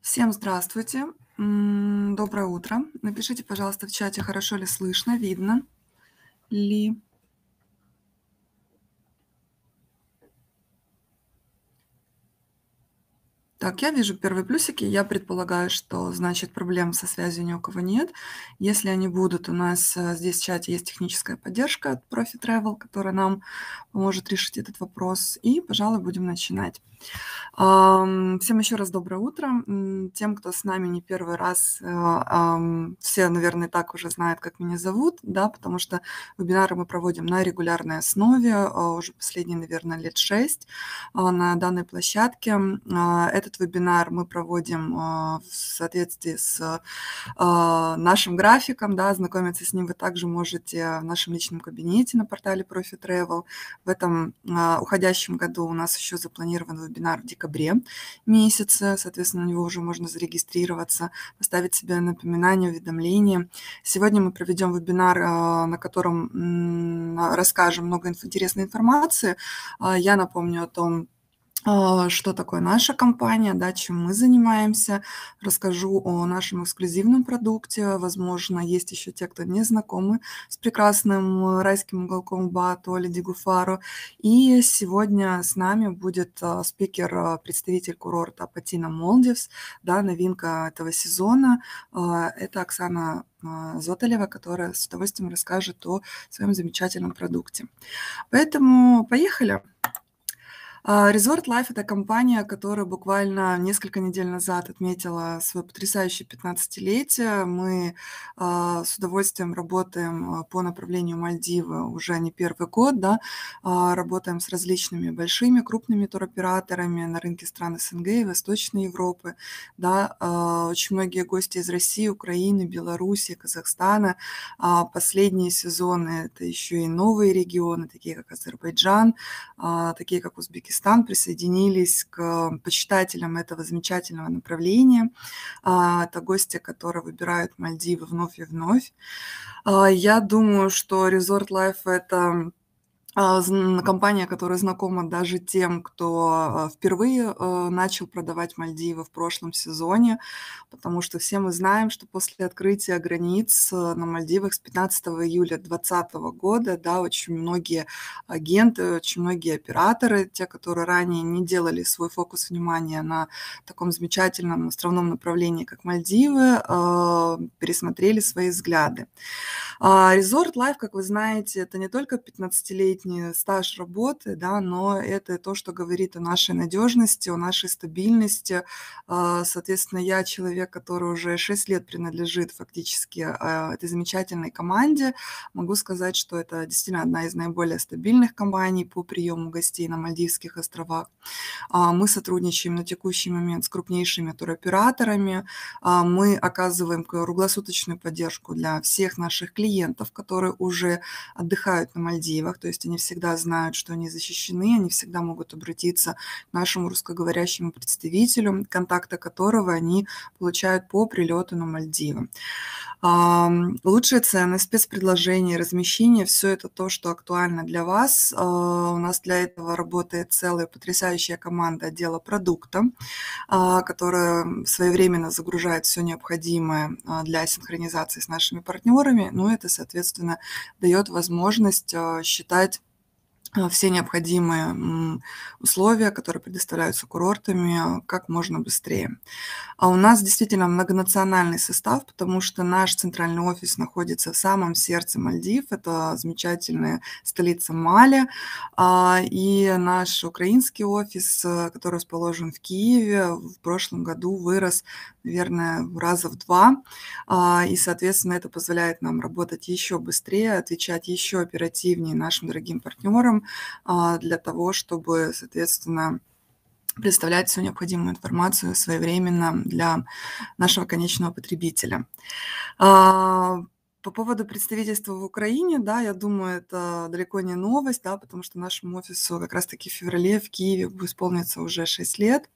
Всем здравствуйте. Доброе утро. Напишите, пожалуйста, в чате, хорошо ли слышно, видно ли. Так, я вижу первые плюсики. Я предполагаю, что, значит, проблем со связью ни у кого нет. Если они будут, у нас здесь в чате есть техническая поддержка от Profi Travel, которая нам поможет решить этот вопрос. И, пожалуй, будем начинать. Всем еще раз доброе утро. Тем, кто с нами не первый раз, все, наверное, и так уже знают, как меня зовут, да, потому что вебинары мы проводим на регулярной основе, уже последние, наверное, лет 6 на данной площадке. Этот вебинар мы проводим в соответствии с нашим графиком, да, ознакомиться с ним вы также можете в нашем личном кабинете на портале Profi Travel. В этом уходящем году у нас еще запланирован вебинар в декабре месяце, соответственно, на него уже можно зарегистрироваться, поставить себе напоминание, уведомления. Сегодня мы проведем вебинар, на котором расскажем много интересной информации. Я напомню о том, что такое наша компания, да, чем мы занимаемся. Расскажу о нашем эксклюзивном продукте. Возможно, есть еще те, кто не знакомы с прекрасным райским уголком Баату, Леди Гуфару. И сегодня с нами будет спикер, представитель курорта Патина Молдивс, да, новинка этого сезона. Это Оксана Зотолева, которая с удовольствием расскажет о своем замечательном продукте. Поэтому поехали! Resort Life – это компания, которая буквально несколько недель назад отметила свое потрясающее 15-летие. Мы с удовольствием работаем по направлению Мальдивы уже не первый год, да, работаем с различными большими, крупными туроператорами на рынке стран СНГ и Восточной Европы. Да, очень многие гости из России, Украины, Беларуси, Казахстана. Последние сезоны – это еще и новые регионы, такие как Азербайджан, такие как Узбекистан, присоединились к почитателям этого замечательного направления. Это гости, которые выбирают Мальдивы вновь и вновь. Я думаю, что Resort Life – это компания, которая знакома даже тем, кто впервые начал продавать Мальдивы в прошлом сезоне, потому что все мы знаем, что после открытия границ на Мальдивах с 15 июля 2020 года, да, очень многие агенты, очень многие операторы, те, которые ранее не делали свой фокус внимания на таком замечательном островном направлении, как Мальдивы, пересмотрели свои взгляды. Resort Life, как вы знаете, это не только 15-летний стаж работы, да, но это то, что говорит о нашей надежности, о нашей стабильности. Соответственно, я человек, который уже 6 лет принадлежит фактически этой замечательной команде. Могу сказать, что это действительно одна из наиболее стабильных компаний по приему гостей на Мальдивских островах. Мы сотрудничаем на текущий момент с крупнейшими туроператорами. Мы оказываем круглосуточную поддержку для всех наших клиентов, которые уже отдыхают на Мальдивах. То есть они всегда знают, что они защищены, они всегда могут обратиться к нашему русскоговорящему представителю, контакты которого они получают по прилету на Мальдивы. Лучшие цены, спецпредложения, размещение – все это то, что актуально для вас. У нас для этого работает целая потрясающая команда отдела продукта, которая своевременно загружает все необходимое для синхронизации с нашими партнерами. Ну, это, соответственно, дает возможность считать все необходимые условия, которые предоставляются курортами, как можно быстрее. У нас действительно многонациональный состав, потому что наш центральный офис находится в самом сердце Мальдив. Это замечательная столица Мали. И наш украинский офис, который расположен в Киеве, в прошлом году вырос, наверное, раза в 2. И, соответственно, это позволяет нам работать еще быстрее, отвечать еще оперативнее нашим дорогим партнерам для того, чтобы, соответственно, предоставлять всю необходимую информацию своевременно для нашего конечного потребителя. По поводу представительства в Украине, да, я думаю, это далеко не новость, да, потому что нашему офису как раз-таки в феврале в Киеве исполнится уже 6 лет.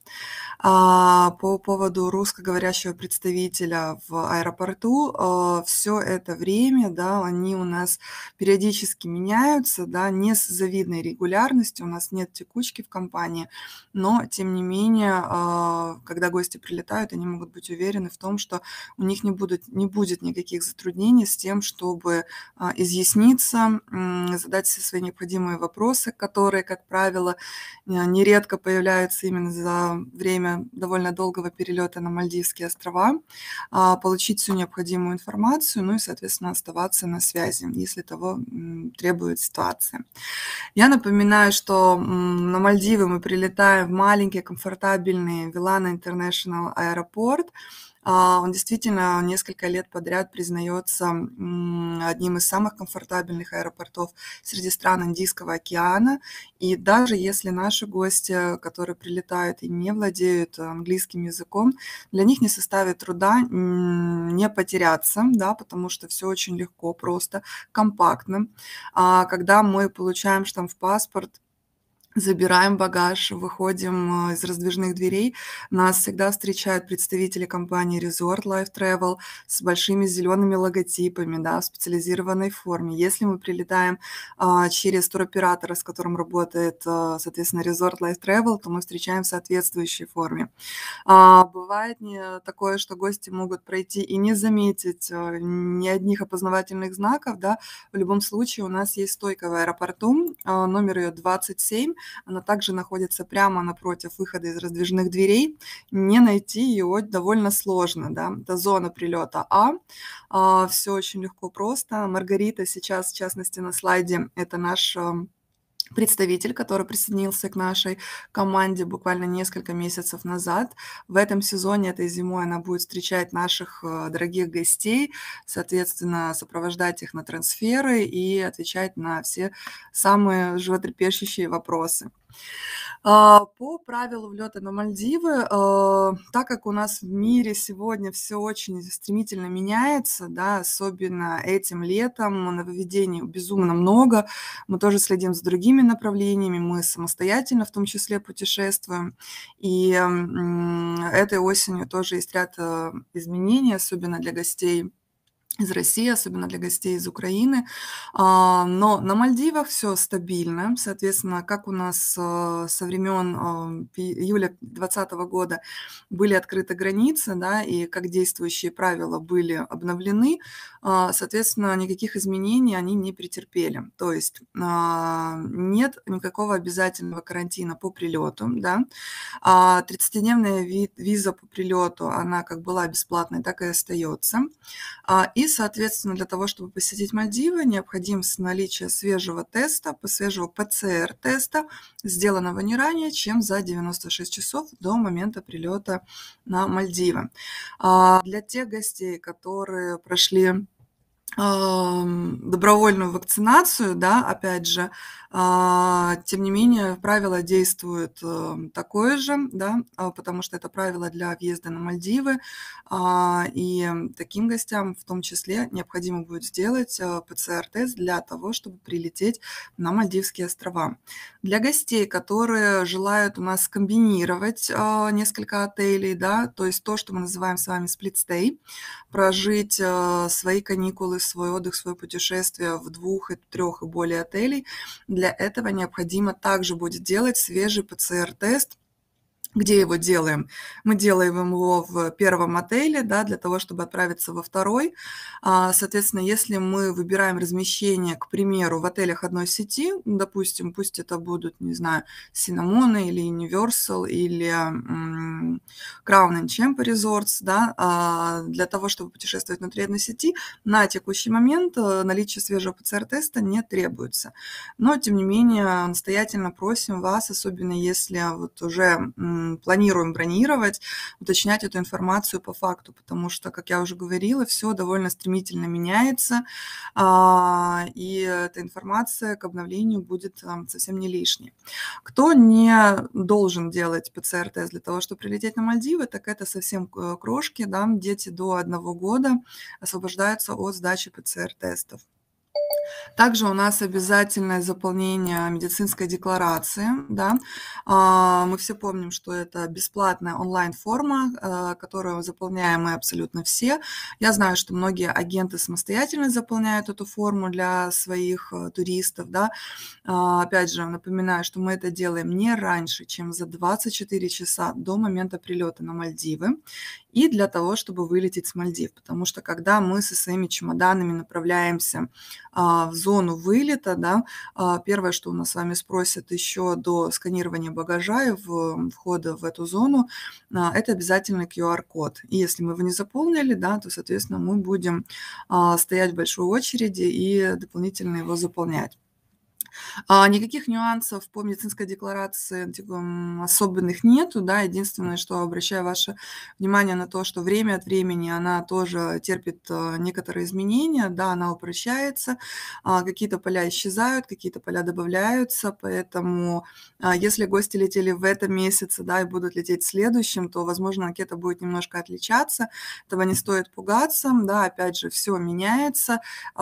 По поводу русскоговорящего представителя в аэропорту, все это время, да, они у нас периодически меняются, да, не с завидной регулярностью, у нас нет текучки в компании, но тем не менее, когда гости прилетают, они могут быть уверены в том, что у них не будет никаких затруднений с тем, чтобы изъясниться, задать все свои необходимые вопросы, которые, как правило, нередко появляются именно за время довольно долгого перелета на Мальдивские острова, получить всю необходимую информацию, ну и, соответственно, оставаться на связи, если того требует ситуация. Я напоминаю, что на Мальдивы мы прилетаем в маленький, комфортабельный Вилана Интернешнл аэропорт. Он действительно несколько лет подряд признается одним из самых комфортабельных аэропортов среди стран Индийского океана. И даже если наши гости, которые прилетают и не владеют английским языком, для них не составит труда не потеряться, да, потому что все очень легко, просто, компактно. Когда мы получаем штамп в паспорт, забираем багаж, выходим из раздвижных дверей, нас всегда встречают представители компании Resort Life Travel с большими зелеными логотипами, да, в специализированной форме. Если мы прилетаем через туроператора, с которым работает, соответственно, Resort Life Travel, то мы встречаем в соответствующей форме. Бывает такое, что гости могут пройти и не заметить ни одних опознавательных знаков, да. В любом случае у нас есть стойка в аэропорту, номер ее 27. Она также находится прямо напротив выхода из раздвижных дверей. Не найти ее довольно сложно, да. Это зона прилета Все очень легко, просто. Маргарита сейчас, в частности, на слайде, это наш представитель, который присоединился к нашей команде буквально несколько месяцев назад. В этом сезоне, этой зимой, она будет встречать наших дорогих гостей, соответственно, сопровождать их на трансферы и отвечать на все самые животрепещущие вопросы. По правилу влета на Мальдивы, так как у нас в мире сегодня все очень стремительно меняется, да, особенно этим летом нововведений безумно много, мы тоже следим за другими направлениями, мы самостоятельно в том числе путешествуем, и этой осенью тоже есть ряд изменений, особенно для гостей из России, особенно для гостей из Украины. Но на Мальдивах все стабильно. Соответственно, как у нас со времен июля 2020 года были открыты границы, да, и как действующие правила были обновлены, соответственно, никаких изменений они не претерпели. То есть нет никакого обязательного карантина по прилету, да. 30-дневная виза по прилету, она как была бесплатной, так и остается. И, соответственно, для того, чтобы посетить Мальдивы, необходимо наличие свежего теста, свежего ПЦР-теста, сделанного не ранее, чем за 96 часов до момента прилета на Мальдивы. Для тех гостей, которые прошли добровольную вакцинацию, да, опять же, тем не менее, правило действует такое же, да, потому что это правило для въезда на Мальдивы, и таким гостям в том числе необходимо будет сделать ПЦР-тест для того, чтобы прилететь на Мальдивские острова. Для гостей, которые желают у нас комбинировать несколько отелей, да, то есть то, что мы называем с вами split-stay, прожить свои каникулы, свой отдых, свое путешествие в 2, 3 и более отелей, для этого необходимо также будет делать свежий ПЦР-тест. Где его делаем? Мы делаем его в первом отеле, да, для того, чтобы отправиться во второй. Соответственно, если мы выбираем размещение, к примеру, в отелях одной сети, допустим, пусть это будут, не знаю, Cinnamon или Universal или Crown Champa Resorts, да, для того, чтобы путешествовать внутри одной сети, на текущий момент наличие свежего ПЦР-теста не требуется. Но, тем не менее, настоятельно просим вас, особенно если вот уже планируем бронировать, уточнять эту информацию по факту, потому что, как я уже говорила, все довольно стремительно меняется, и эта информация к обновлению будет совсем не лишней. Кто не должен делать ПЦР-тест для того, чтобы прилететь на Мальдивы, так это совсем крошки, да, дети до 1 года освобождаются от сдачи ПЦР-тестов. Также у нас обязательное заполнение медицинской декларации, да. Мы все помним, что это бесплатная онлайн-форма, которую заполняем мы абсолютно все. Я знаю, что многие агенты самостоятельно заполняют эту форму для своих туристов, да. Опять же, напоминаю, что мы это делаем не раньше, чем за 24 часа до момента прилета на Мальдивы и для того, чтобы вылететь с Мальдив. Потому что когда мы со своими чемоданами направляемся в зону вылета, да, первое, что у нас с вами спросят еще до сканирования багажа и входа в эту зону, это обязательно QR-код. И если мы его не заполнили, да, то, соответственно, мы будем стоять в большой очереди и дополнительно его заполнять. Никаких нюансов по медицинской декларации особенных нету, да. Единственное, что обращаю ваше внимание на то, что время от времени она тоже терпит некоторые изменения, да, она упрощается, какие-то поля исчезают, какие-то поля добавляются, поэтому если гости летели в этом месяце, да, и будут лететь в следующем, то, возможно, анкета будет немножко отличаться, этого не стоит пугаться, да, опять же, все меняется.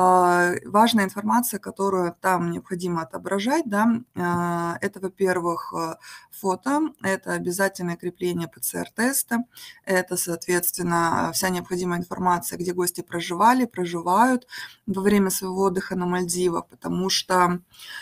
Важная информация, которую там необходимо отображать, да, это, во-первых, фото, это обязательное крепление ПЦР-теста, это, соответственно, вся необходимая информация, где гости проживали, проживают во время своего отдыха на Мальдивах, потому что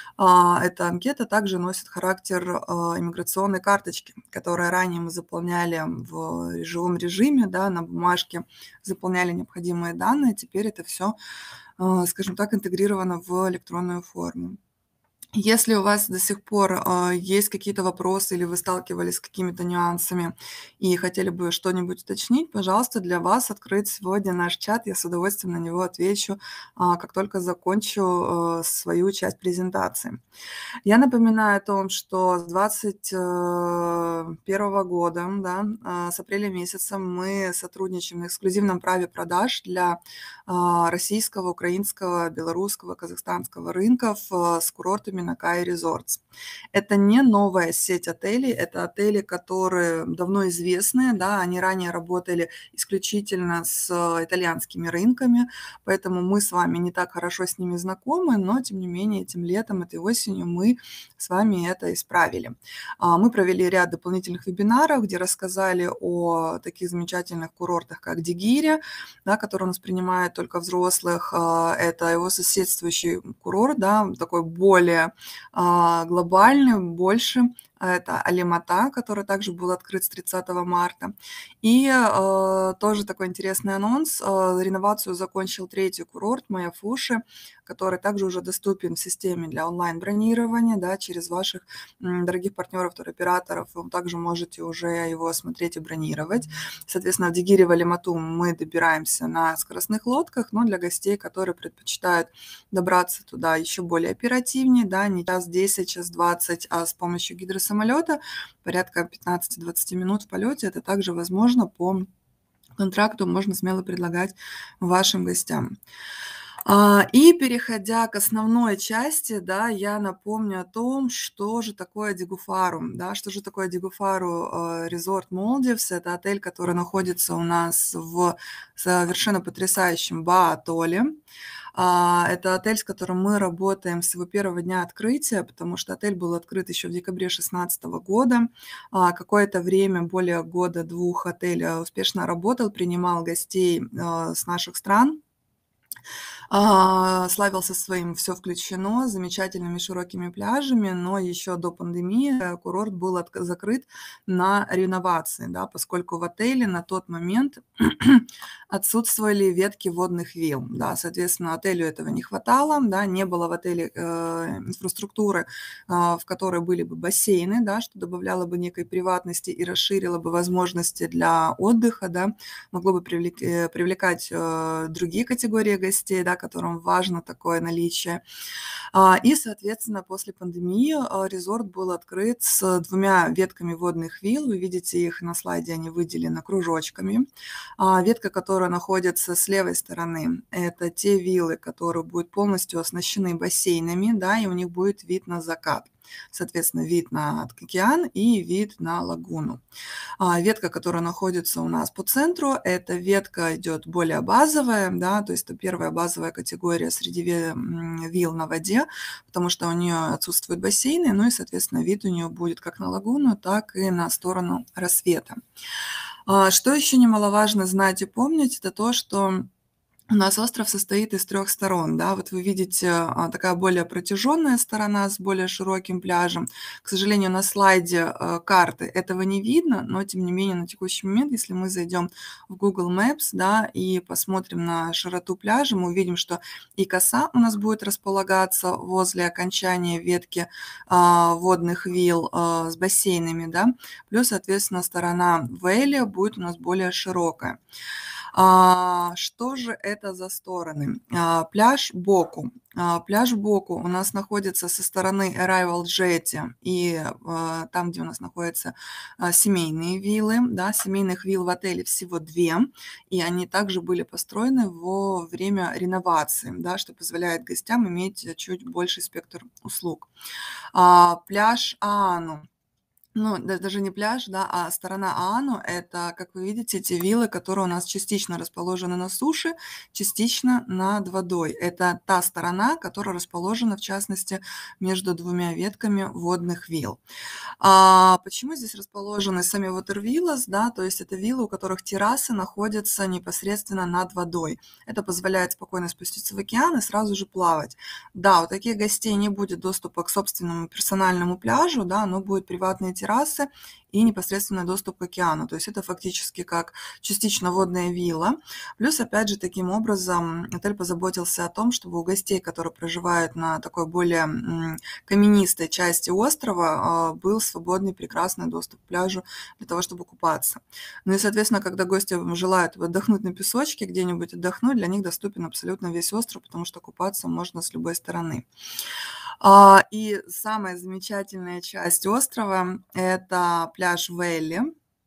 эта анкета также носит характер иммиграционной карточки, которую ранее мы заполняли в живом режиме, да, на бумажке, заполняли необходимые данные, теперь это все, скажем так, интегрировано в электронную форму. Если у вас до сих пор есть какие-то вопросы или вы сталкивались с какими-то нюансами и хотели бы что-нибудь уточнить, пожалуйста, для вас открыт сегодня наш чат, я с удовольствием на него отвечу, как только закончу свою часть презентации. Я напоминаю о том, что с 2021 года, да, с апреля месяца мы сотрудничаем на эксклюзивном праве продаж для российского, украинского, белорусского, казахстанского рынков с курортами на Кай Resorts. Это не новая сеть отелей, это отели, которые давно известны, да, они ранее работали исключительно с итальянскими рынками, поэтому мы с вами не так хорошо с ними знакомы, но тем не менее этим летом, этой осенью мы с вами это исправили. Мы провели ряд дополнительных вебинаров, где рассказали о таких замечательных курортах, как Дигиря, да, который у нас принимает только взрослых. Это его соседствующий курорт, да, такой более глобальный, больше. Это Алимата, который также был открыт с 30 марта. И тоже такой интересный анонс. Реновацию закончил третий курорт Маяфуши, который также уже доступен в системе для онлайн-бронирования, да, через ваших дорогих партнеров, туроператоров. Вы также можете уже его смотреть и бронировать. Соответственно, в Дигире, в Алимату мы добираемся на скоростных лодках, но для гостей, которые предпочитают добраться туда еще более оперативнее, да, не час 10, час 20, а с помощью гидросамолета порядка 15-20 минут в полете, это также возможно по контракту, можно смело предлагать вашим гостям. И переходя к основной части, да, я напомню о том, что же такое Дигуфару, да, что же такое Дигуфару Resort Maldives. Это отель, который находится у нас в совершенно потрясающем Ба-атолле. Это отель, с которым мы работаем с его первого дня открытия, потому что отель был открыт еще в декабре 2016 года. Какое-то время, более года-двух, отель успешно работал, принимал гостей с наших стран. Славился своим «все включено», замечательными широкими пляжами, но еще до пандемии курорт был закрыт на реновации, да, поскольку в отеле на тот момент отсутствовали ветки водных вилл. Да, соответственно, отелю этого не хватало, да, не было в отеле инфраструктуры, в которой были бы бассейны, да, что добавляло бы некой приватности и расширило бы возможности для отдыха, да, могло бы привлекать другие категории гостей, да, которым важно такое наличие. И, соответственно, после пандемии резорт был открыт с 2 ветками водных вилл. Вы видите их на слайде, они выделены кружочками. Ветка, которая находится с левой стороны, это те виллы, которые будут полностью оснащены бассейнами, да, и у них будет вид на закат. Соответственно, вид на океан и вид на лагуну. Ветка, которая находится у нас по центру, эта ветка идет более базовая, да, то есть это первая базовая категория среди вилл на воде, потому что у нее отсутствуют бассейны, ну и, соответственно, вид у нее будет как на лагуну, так и на сторону рассвета. Что еще немаловажно знать и помнить, это то, что у нас остров состоит из 3 сторон, да. Вот вы видите, такая более протяженная сторона с более широким пляжем. К сожалению, на слайде, карты этого не видно, но тем не менее на текущий момент, если мы зайдем в Google Maps, да, и посмотрим на широту пляжа, мы увидим, что и коса у нас будет располагаться возле окончания ветки, водных вилл, с бассейнами, да, плюс, соответственно, сторона Вэли будет у нас более широкая. Что же это за стороны? Пляж Боку. Пляж Боку у нас находится со стороны Arrival Jetty и там, где у нас находятся семейные виллы. Да, семейных вилл в отеле всего 2, и они также были построены во время реновации, да, что позволяет гостям иметь чуть больший спектр услуг. Пляж Аану. Ну, даже не пляж, да, а сторона Аану — это, как вы видите, те виллы, которые у нас частично расположены на суше, частично над водой. Это та сторона, которая расположена, в частности, между 2 ветками водных вилл. Почему здесь расположены сами water-villas, да, то есть это виллы, у которых террасы находятся непосредственно над водой. Это позволяет спокойно спуститься в океан и сразу же плавать. Да, у таких гостей не будет доступа к собственному персональному пляжу, да, но будут приватные террасы и непосредственный доступ к океану. То есть это фактически как частично водная вилла. Плюс, опять же, таким образом отель позаботился о том, чтобы у гостей, которые проживают на такой более каменистой части острова, был свободный, прекрасный доступ к пляжу для того, чтобы купаться. Ну и, соответственно, когда гости желают отдохнуть на песочке, где-нибудь отдохнуть, для них доступен абсолютно весь остров, потому что купаться можно с любой стороны. И самая замечательная часть острова — это пляж Вэлли.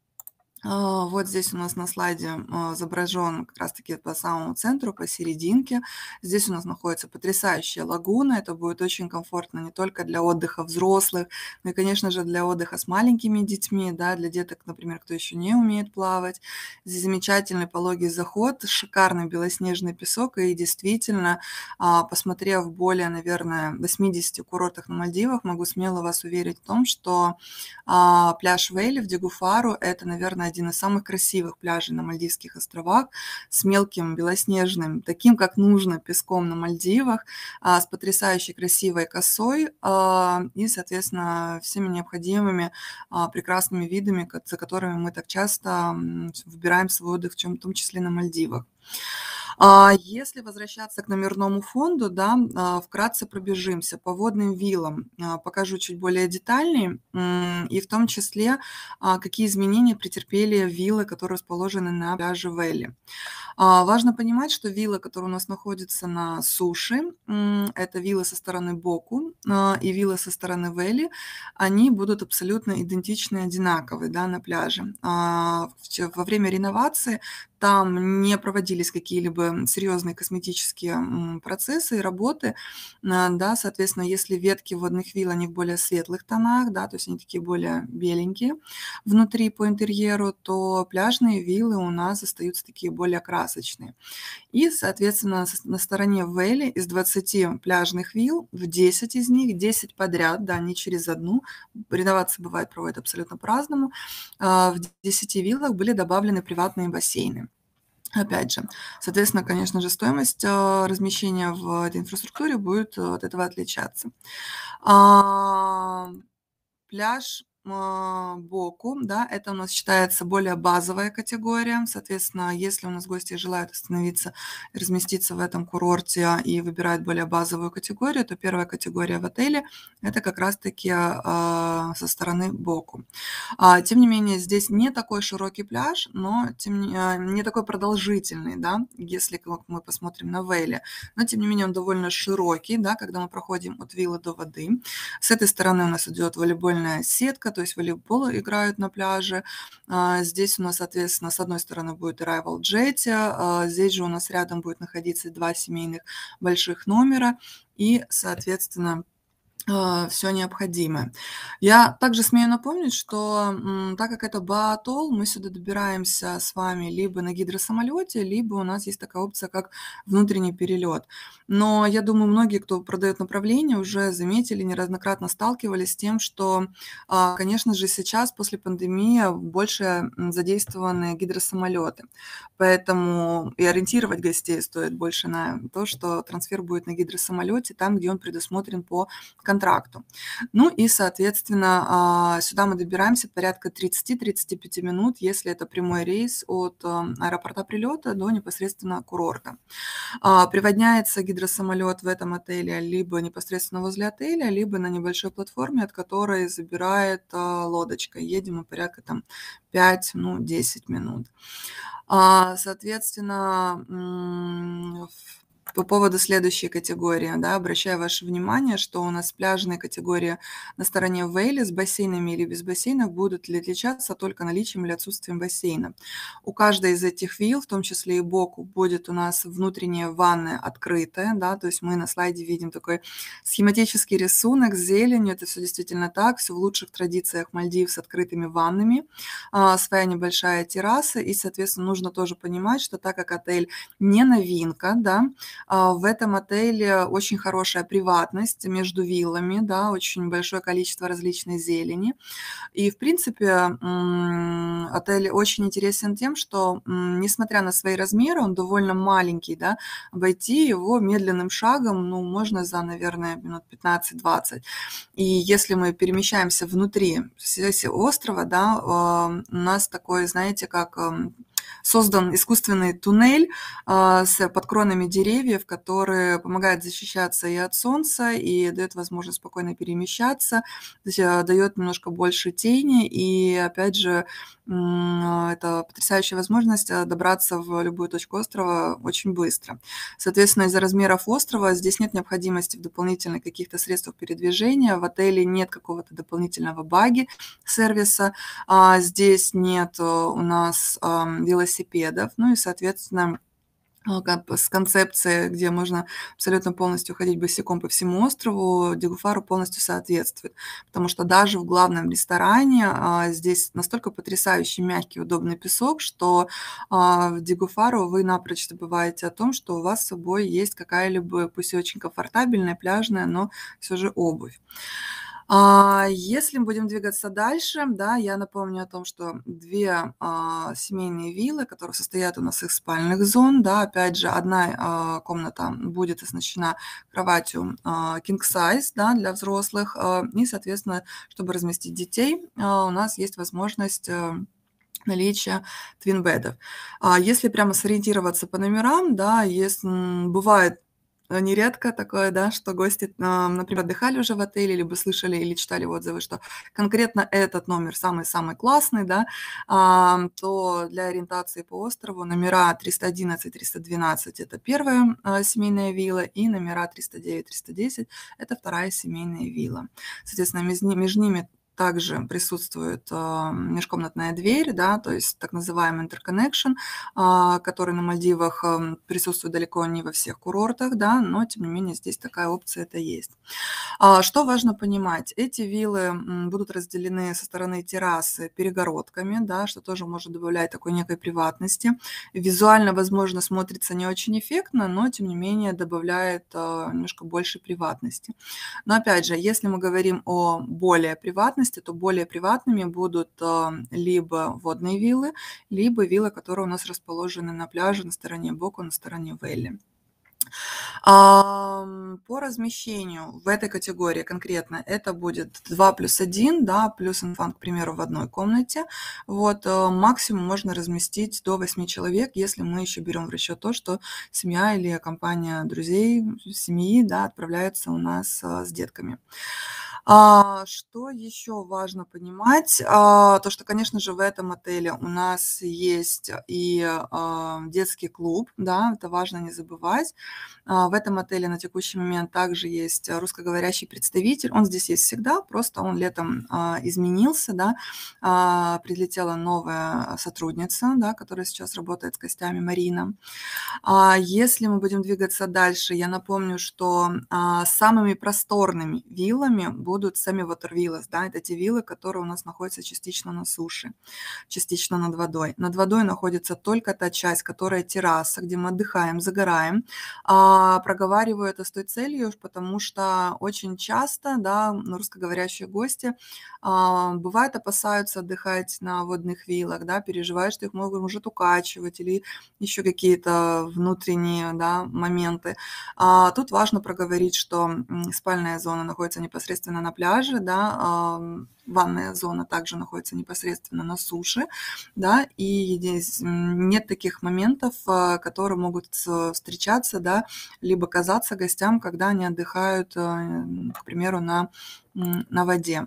Вот здесь у нас на слайде изображен как раз-таки по самому центру, посерединке. Здесь у нас находится потрясающая лагуна. Это будет очень комфортно не только для отдыха взрослых, но и, конечно же, для отдыха с маленькими детьми, да, для деток, например, кто еще не умеет плавать. Здесь замечательный пологий заход, шикарный белоснежный песок. И действительно, посмотрев более, наверное, 80 курортах на Мальдивах, могу смело вас уверить в том, что пляж Вэлли в Дигуфару — это, наверное, один из самых красивых пляжей на Мальдивских островах, с мелким белоснежным, таким, как нужно, песком на Мальдивах, с потрясающей красивой косой и, соответственно, всеми необходимыми прекрасными видами, за которыми мы так часто выбираем свой отдых, в том числе на Мальдивах. Если возвращаться к номерному фонду, да, вкратце пробежимся по водным виллам, покажу чуть более детальнее, и в том числе, какие изменения претерпели виллы, которые расположены на пляже Вэлли. Важно понимать, что виллы, которые у нас находятся на суше, это виллы со стороны Боку и виллы со стороны Вэлли, они будут абсолютно идентичны и одинаковые, да, на пляже. Во время реновации там не проводились какие-либо серьезные косметические процессы и работы, да, соответственно, если ветки водных вилл, они в более светлых тонах, да, то есть они такие более беленькие внутри по интерьеру, то пляжные виллы у нас остаются такие более красочные. И, соответственно, на стороне Вэлли из 20 пляжных вилл, в 10 из них, 10 подряд, да, не через одну, реновации бывает проводят абсолютно по-разному, в 10 виллах были добавлены приватные бассейны. Опять же, соответственно, конечно же, стоимость размещения в этой инфраструктуре будет от этого отличаться. Пляж боку, да, это у нас считается более базовая категория. Соответственно, если у нас гости желают остановиться, разместиться в этом курорте и выбирают более базовую категорию, то первая категория в отеле — это как раз-таки со стороны боку. Тем не менее, здесь не такой широкий пляж, но не такой продолжительный, да, если как мы посмотрим на Вейле. Но, тем не менее, он довольно широкий, да, когда мы проходим от виллы до воды. С этой стороны у нас идет волейбольная сетка, то есть волейбол играют на пляже. Здесь у нас, соответственно, с одной стороны будет Arrival Jetty, здесь же у нас рядом будет находиться 2 семейных больших номера и, соответственно, все необходимое. Я также смею напомнить, что, так как это Баатол, мы сюда добираемся с вами либо на гидросамолете, либо у нас есть такая опция, как внутренний перелет. Но я думаю, многие, кто продает направление, уже заметили, неоднократно сталкивались с тем, что, конечно же, сейчас после пандемии больше задействованы гидросамолеты. Поэтому и ориентировать гостей стоит больше на то, что трансфер будет на гидросамолете, там, где он предусмотрен по контракту. Ну и, соответственно, сюда мы добираемся порядка 30-35 минут, если это прямой рейс от аэропорта прилета до непосредственно курорта. Приводняется гидросамолет в этом отеле либо непосредственно возле отеля, либо на небольшой платформе, от которой забирает лодочка. Едем мы порядка там 5-10 минут. Соответственно, по поводу следующей категории, да, обращаю ваше внимание, что у нас пляжные категории на стороне Вейли с бассейнами или без бассейнов будут отличаться только наличием или отсутствием бассейна. У каждой из этих вилл, в том числе и боку, будет у нас внутренняя ванная открытая, да, то есть мы на слайде видим такой схематический рисунок с зеленью, это все действительно так, все в лучших традициях Мальдив с открытыми ваннами, своя небольшая терраса, и, соответственно, нужно тоже понимать, что так как отель не новинка, да, в этом отеле очень хорошая приватность между виллами, да, очень большое количество различной зелени. И, в принципе, отель очень интересен тем, что, несмотря на свои размеры, он довольно маленький, да, обойти его медленным шагом, ну, можно за, наверное, минут 15-20. И если мы перемещаемся внутри острова, да, у нас такой, знаете, как создан искусственный туннель с под кронами деревьев, который помогает защищаться и от солнца, и дает возможность спокойно перемещаться, то есть, дает немножко больше тени. И опять же, это потрясающая возможность добраться в любую точку острова очень быстро. Соответственно, из-за размеров острова здесь нет необходимости в дополнительных каких-то средствах передвижения. В отеле нет какого-то дополнительного баги-сервиса, здесь нет у нас велосипедов. Ну и, соответственно, с концепцией, где можно абсолютно полностью ходить босиком по всему острову, Дигуфару полностью соответствует. Потому что даже в главном ресторане здесь настолько потрясающий мягкий, удобный песок, что в Дигуфару вы напрочь забываете о том, что у вас с собой есть какая-либо, пусть и очень комфортабельная, пляжная, но все же обувь. Если мы будем двигаться дальше, да, я напомню о том, что 2 семейные виллы, которые состоят у нас из спальных зон, да. Опять же, одна комната будет оснащена кроватью king size, да, для взрослых. И, соответственно, чтобы разместить детей, у нас есть возможность наличия твин-бедов. Если прямо сориентироваться по номерам, да, бывает нередко такое, да, что гости, например, отдыхали уже в отеле, либо слышали или читали отзывы, что конкретно этот номер самый-самый классный, да, то для ориентации по острову номера 311-312 — это первая семейная вилла, и номера 309-310 — это вторая семейная вилла. Соответственно, между ними также присутствует межкомнатная дверь, да, то есть так называемый interconnection, который на Мальдивах присутствует далеко не во всех курортах, да, но тем не менее здесь такая опция это есть. Что важно понимать? Эти виллы будут разделены со стороны террасы перегородками, да, что тоже может добавлять такой некой приватности. Визуально, возможно, смотрится не очень эффектно, но тем не менее добавляет немножко больше приватности. Но опять же, если мы говорим о более приватности, то более приватными будут либо водные виллы, либо виллы, которые у нас расположены на пляже на стороне боку, на стороне Вейли. По размещению в этой категории конкретно это будет 2+1, да, плюс инфант, к примеру, в одной комнате. Вот, максимум можно разместить до 8 человек, если мы еще берем в расчет то, что семья или компания друзей семьи, да, отправляются у нас с детками. Что еще важно понимать? То, что, конечно же, в этом отеле у нас есть и детский клуб, да, это важно не забывать. В этом отеле на текущий момент также есть русскоговорящий представитель. Он здесь есть всегда, просто он летом изменился, да. Прилетела новая сотрудница, да, которая сейчас работает с гостями, Марина. Если мы будем двигаться дальше, я напомню, что самыми просторными виллами будут сами water villas, да, это те виллы, которые у нас находятся частично на суше, частично над водой. Над водой находится только та часть, которая терраса, где мы отдыхаем, загораем. Проговариваю это с той целью, потому что очень часто, да, русскоговорящие гости бывает опасаются отдыхать на водных виллах, да, переживают, что их может укачивать или еще какие-то внутренние, да, моменты. Тут важно проговорить, что спальная зона находится непосредственно на пляже, да, ванная зона также находится непосредственно на суше, да, и здесь нет таких моментов, которые могут встречаться, да, либо казаться гостям, когда они отдыхают, к примеру, на воде.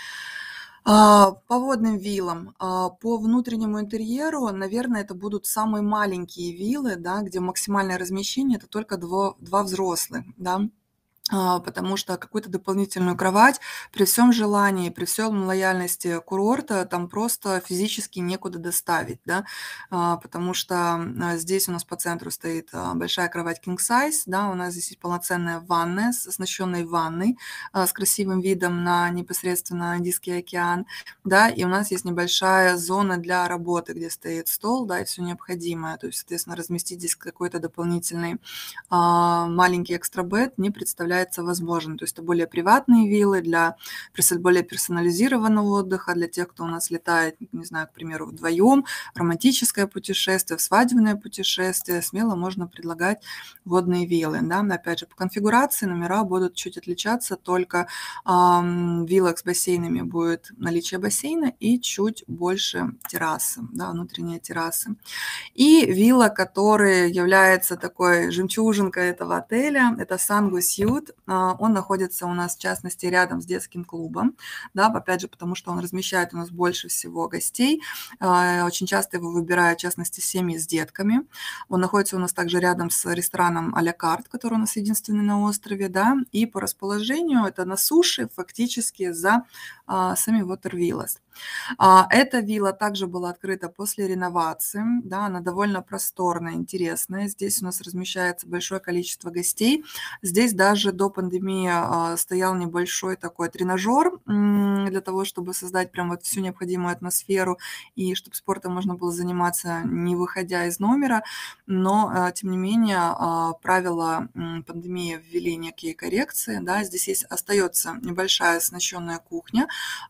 По водным виллам, по внутреннему интерьеру, наверное, это будут самые маленькие виллы, да, где максимальное размещение- это только два взрослых, да. Потому что какую-то дополнительную кровать при всем желании, при всем лояльности курорта там просто физически некуда доставить, да. Потому что, здесь у нас по центру стоит, большая кровать king size, да, у нас здесь есть полноценная ванная с оснащенной ванной, с красивым видом на непосредственно Индийский океан, да, и у нас есть небольшая зона для работы, где стоит стол, да, и всё необходимое. То есть, соответственно, разместить здесь какой-то дополнительный маленький экстрабед не представляется возможным. То есть это более приватные виллы для более персонализированного отдыха, для тех, кто у нас летает, не знаю, к примеру, вдвоем, в романтическое путешествие, в свадебное путешествие, смело можно предлагать водные виллы. Да. Опять же, по конфигурации номера будут чуть отличаться, только в виллах с бассейнами будет наличие бассейна и чуть больше террасы, да, внутренние террасы. И вилла, которая является такой жемчужинкой этого отеля, это Сангу Сьют. Он находится у нас, в частности, рядом с детским клубом, да, опять же, потому что он размещает у нас больше всего гостей. Очень часто его выбирают, в частности, семьи с детками. Он находится у нас также рядом с рестораном а-ля карт, который у нас единственный на острове, да, и по расположению это на суше, фактически за сами Water Villas. Эта вилла также была открыта после реновации, да, она довольно просторная, интересная. Здесь у нас размещается большое количество гостей. Здесь даже до пандемии стоял небольшой такой тренажер для того, чтобы создать прям вот всю необходимую атмосферу и чтобы спортом можно было заниматься, не выходя из номера. Но, тем не менее, правила пандемии ввели некие коррекции, да. Здесь остается небольшая оснащенная кухня,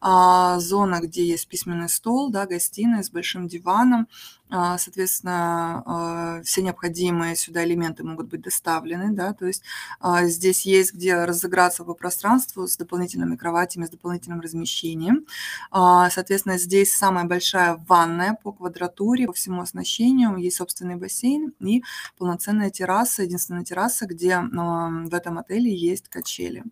зона, где есть письменный стол, да, гостиная с большим диваном. Соответственно, все необходимые сюда элементы могут быть доставлены, да, то есть здесь есть где разыграться по пространству с дополнительными кроватями, с дополнительным размещением. Соответственно, здесь самая большая ванная по квадратуре, по всему оснащению, есть собственный бассейн и полноценная терраса, единственная терраса, где в этом отеле есть качели.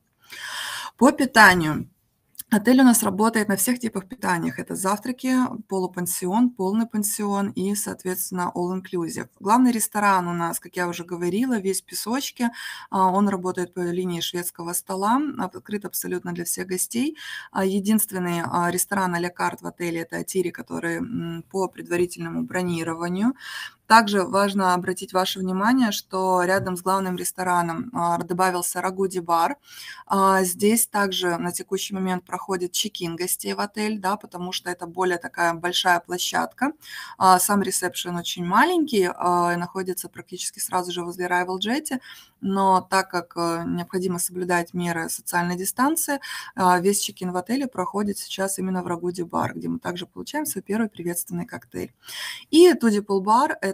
По питанию. Отель у нас работает на всех типах питаниях. Это завтраки, полупансион, полный пансион и, соответственно, all inclusive. Главный ресторан у нас, как я уже говорила, весь в песочке. Он работает по линии шведского стола, открыт абсолютно для всех гостей. Единственный ресторан а-ля карт в отеле – это Атири, который по предварительному бронированию. Также важно обратить ваше внимание, что рядом с главным рестораном добавился Рагуди-бар. Здесь также на текущий момент проходит чек-ин гостей в отель, да, потому что это более такая большая площадка. Сам ресепшн очень маленький, находится практически сразу же возле Rival Jetty, но так как необходимо соблюдать меры социальной дистанции, весь чек-ин в отеле проходит сейчас именно в Рагуди-бар, где мы также получаем свой первый приветственный коктейль. И Туди Пул Бар – это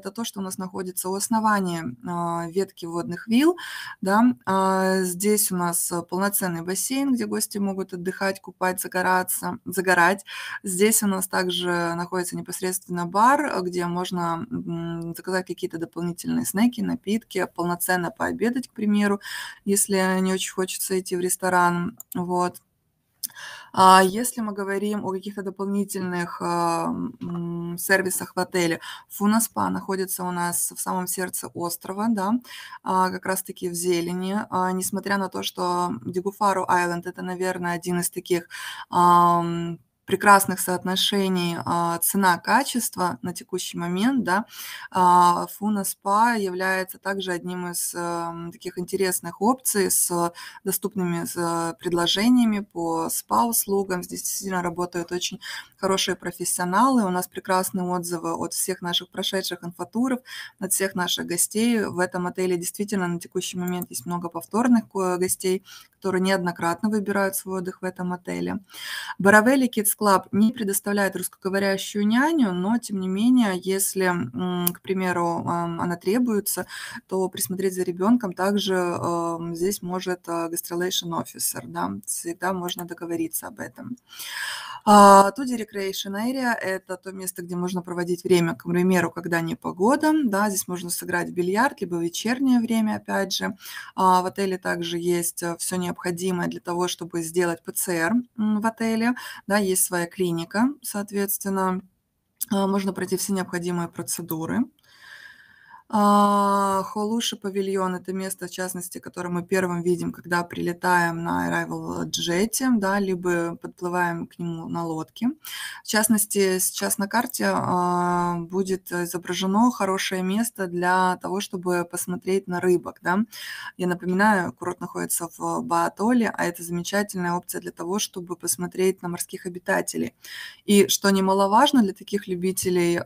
это то, что у нас находится у основания ветки водных вилл, да. Здесь у нас полноценный бассейн, где гости могут отдыхать, купать, загорать. Здесь у нас также находится непосредственно бар, где можно заказать какие-то дополнительные снеки, напитки, полноценно пообедать, к примеру, если не очень хочется идти в ресторан. Вот. Если мы говорим о каких-то дополнительных сервисах в отеле, Фуна Спа находится у нас в самом сердце острова, да, как раз-таки в зелени. Несмотря на то, что Дигуфару Айленд — это, наверное, один из таких прекрасных соотношений цена-качество на текущий момент, да, Фуна Спа является также одним из таких интересных опций с доступными предложениями по спа-услугам. Здесь действительно работают очень хорошие профессионалы. У нас прекрасные отзывы от всех наших прошедших инфотуров, от всех наших гостей. В этом отеле действительно на текущий момент есть много повторных гостей, которые неоднократно выбирают свой отдых в этом отеле. Боровелли Kids Club не предоставляет русскоговорящую няню, но, тем не менее, если, к примеру, она требуется, то присмотреть за ребенком также здесь может Gastrolation Officer, да, всегда можно договориться об этом. Туди Recreation Area — это то место, где можно проводить время, к примеру, когда непогода, да, здесь можно сыграть в бильярд, либо в вечернее время, опять же. В отеле также есть все необходимое для того, чтобы сделать ПЦР в отеле, да, есть своя клиника, соответственно, можно пройти все необходимые процедуры. Холуши павильон — это место, в частности, которое мы первым видим, когда прилетаем на Arrival Jet, да, либо подплываем к нему на лодке. В частности, сейчас на карте будет изображено хорошее место для того, чтобы посмотреть на рыбок, да. Я напоминаю, курорт находится в Баатоле, а это замечательная опция для того, чтобы посмотреть на морских обитателей. И что немаловажно для таких любителей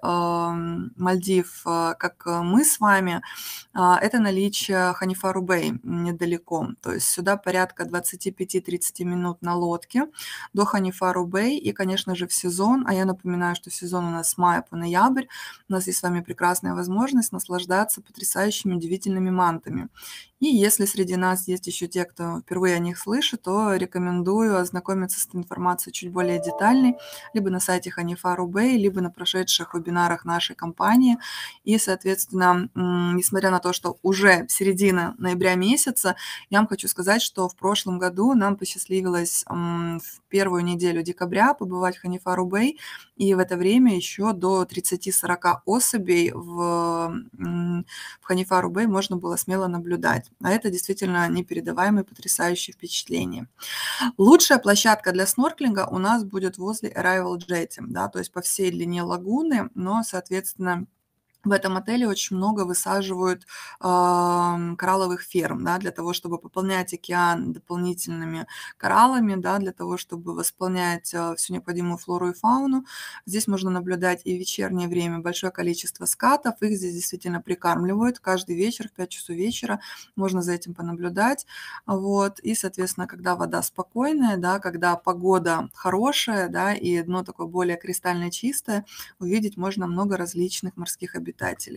Мальдив, как мы с вами, это наличие Ханифару-Бэй недалеко. То есть сюда порядка 25-30 минут на лодке до Ханифару-Бэй. И, конечно же, в сезон, а я напоминаю, что сезон у нас с мая по ноябрь, у нас есть с вами прекрасная возможность наслаждаться потрясающими удивительными мантами. И если среди нас есть еще те, кто впервые о них слышит, то рекомендую ознакомиться с этой информацией чуть более детальной, либо на сайте Ханифару-Бэй, либо на прошедших вебинарах нашей компании. И, соответственно, несмотря на то, что уже середина ноября месяца, я вам хочу сказать, что в прошлом году нам посчастливилось в первую неделю декабря побывать в Ханифару-Бэй, и в это время еще до 30-40 особей в Ханифару-Бэй можно было смело наблюдать. А это действительно непередаваемые, потрясающие впечатления. Лучшая площадка для снорклинга у нас будет возле Arrival Jet, да, то есть по всей длине лагуны, но, соответственно, в этом отеле очень много высаживают коралловых ферм, да, для того, чтобы пополнять океан дополнительными кораллами, да, для того, чтобы восполнять всю необходимую флору и фауну. Здесь можно наблюдать и в вечернее время большое количество скатов. Их здесь действительно прикармливают каждый вечер в 5 часов вечера. Можно за этим понаблюдать. Вот. И, соответственно, когда вода спокойная, да, когда погода хорошая, да, и дно такое более кристально чистое, увидеть можно много различных морских обитателей.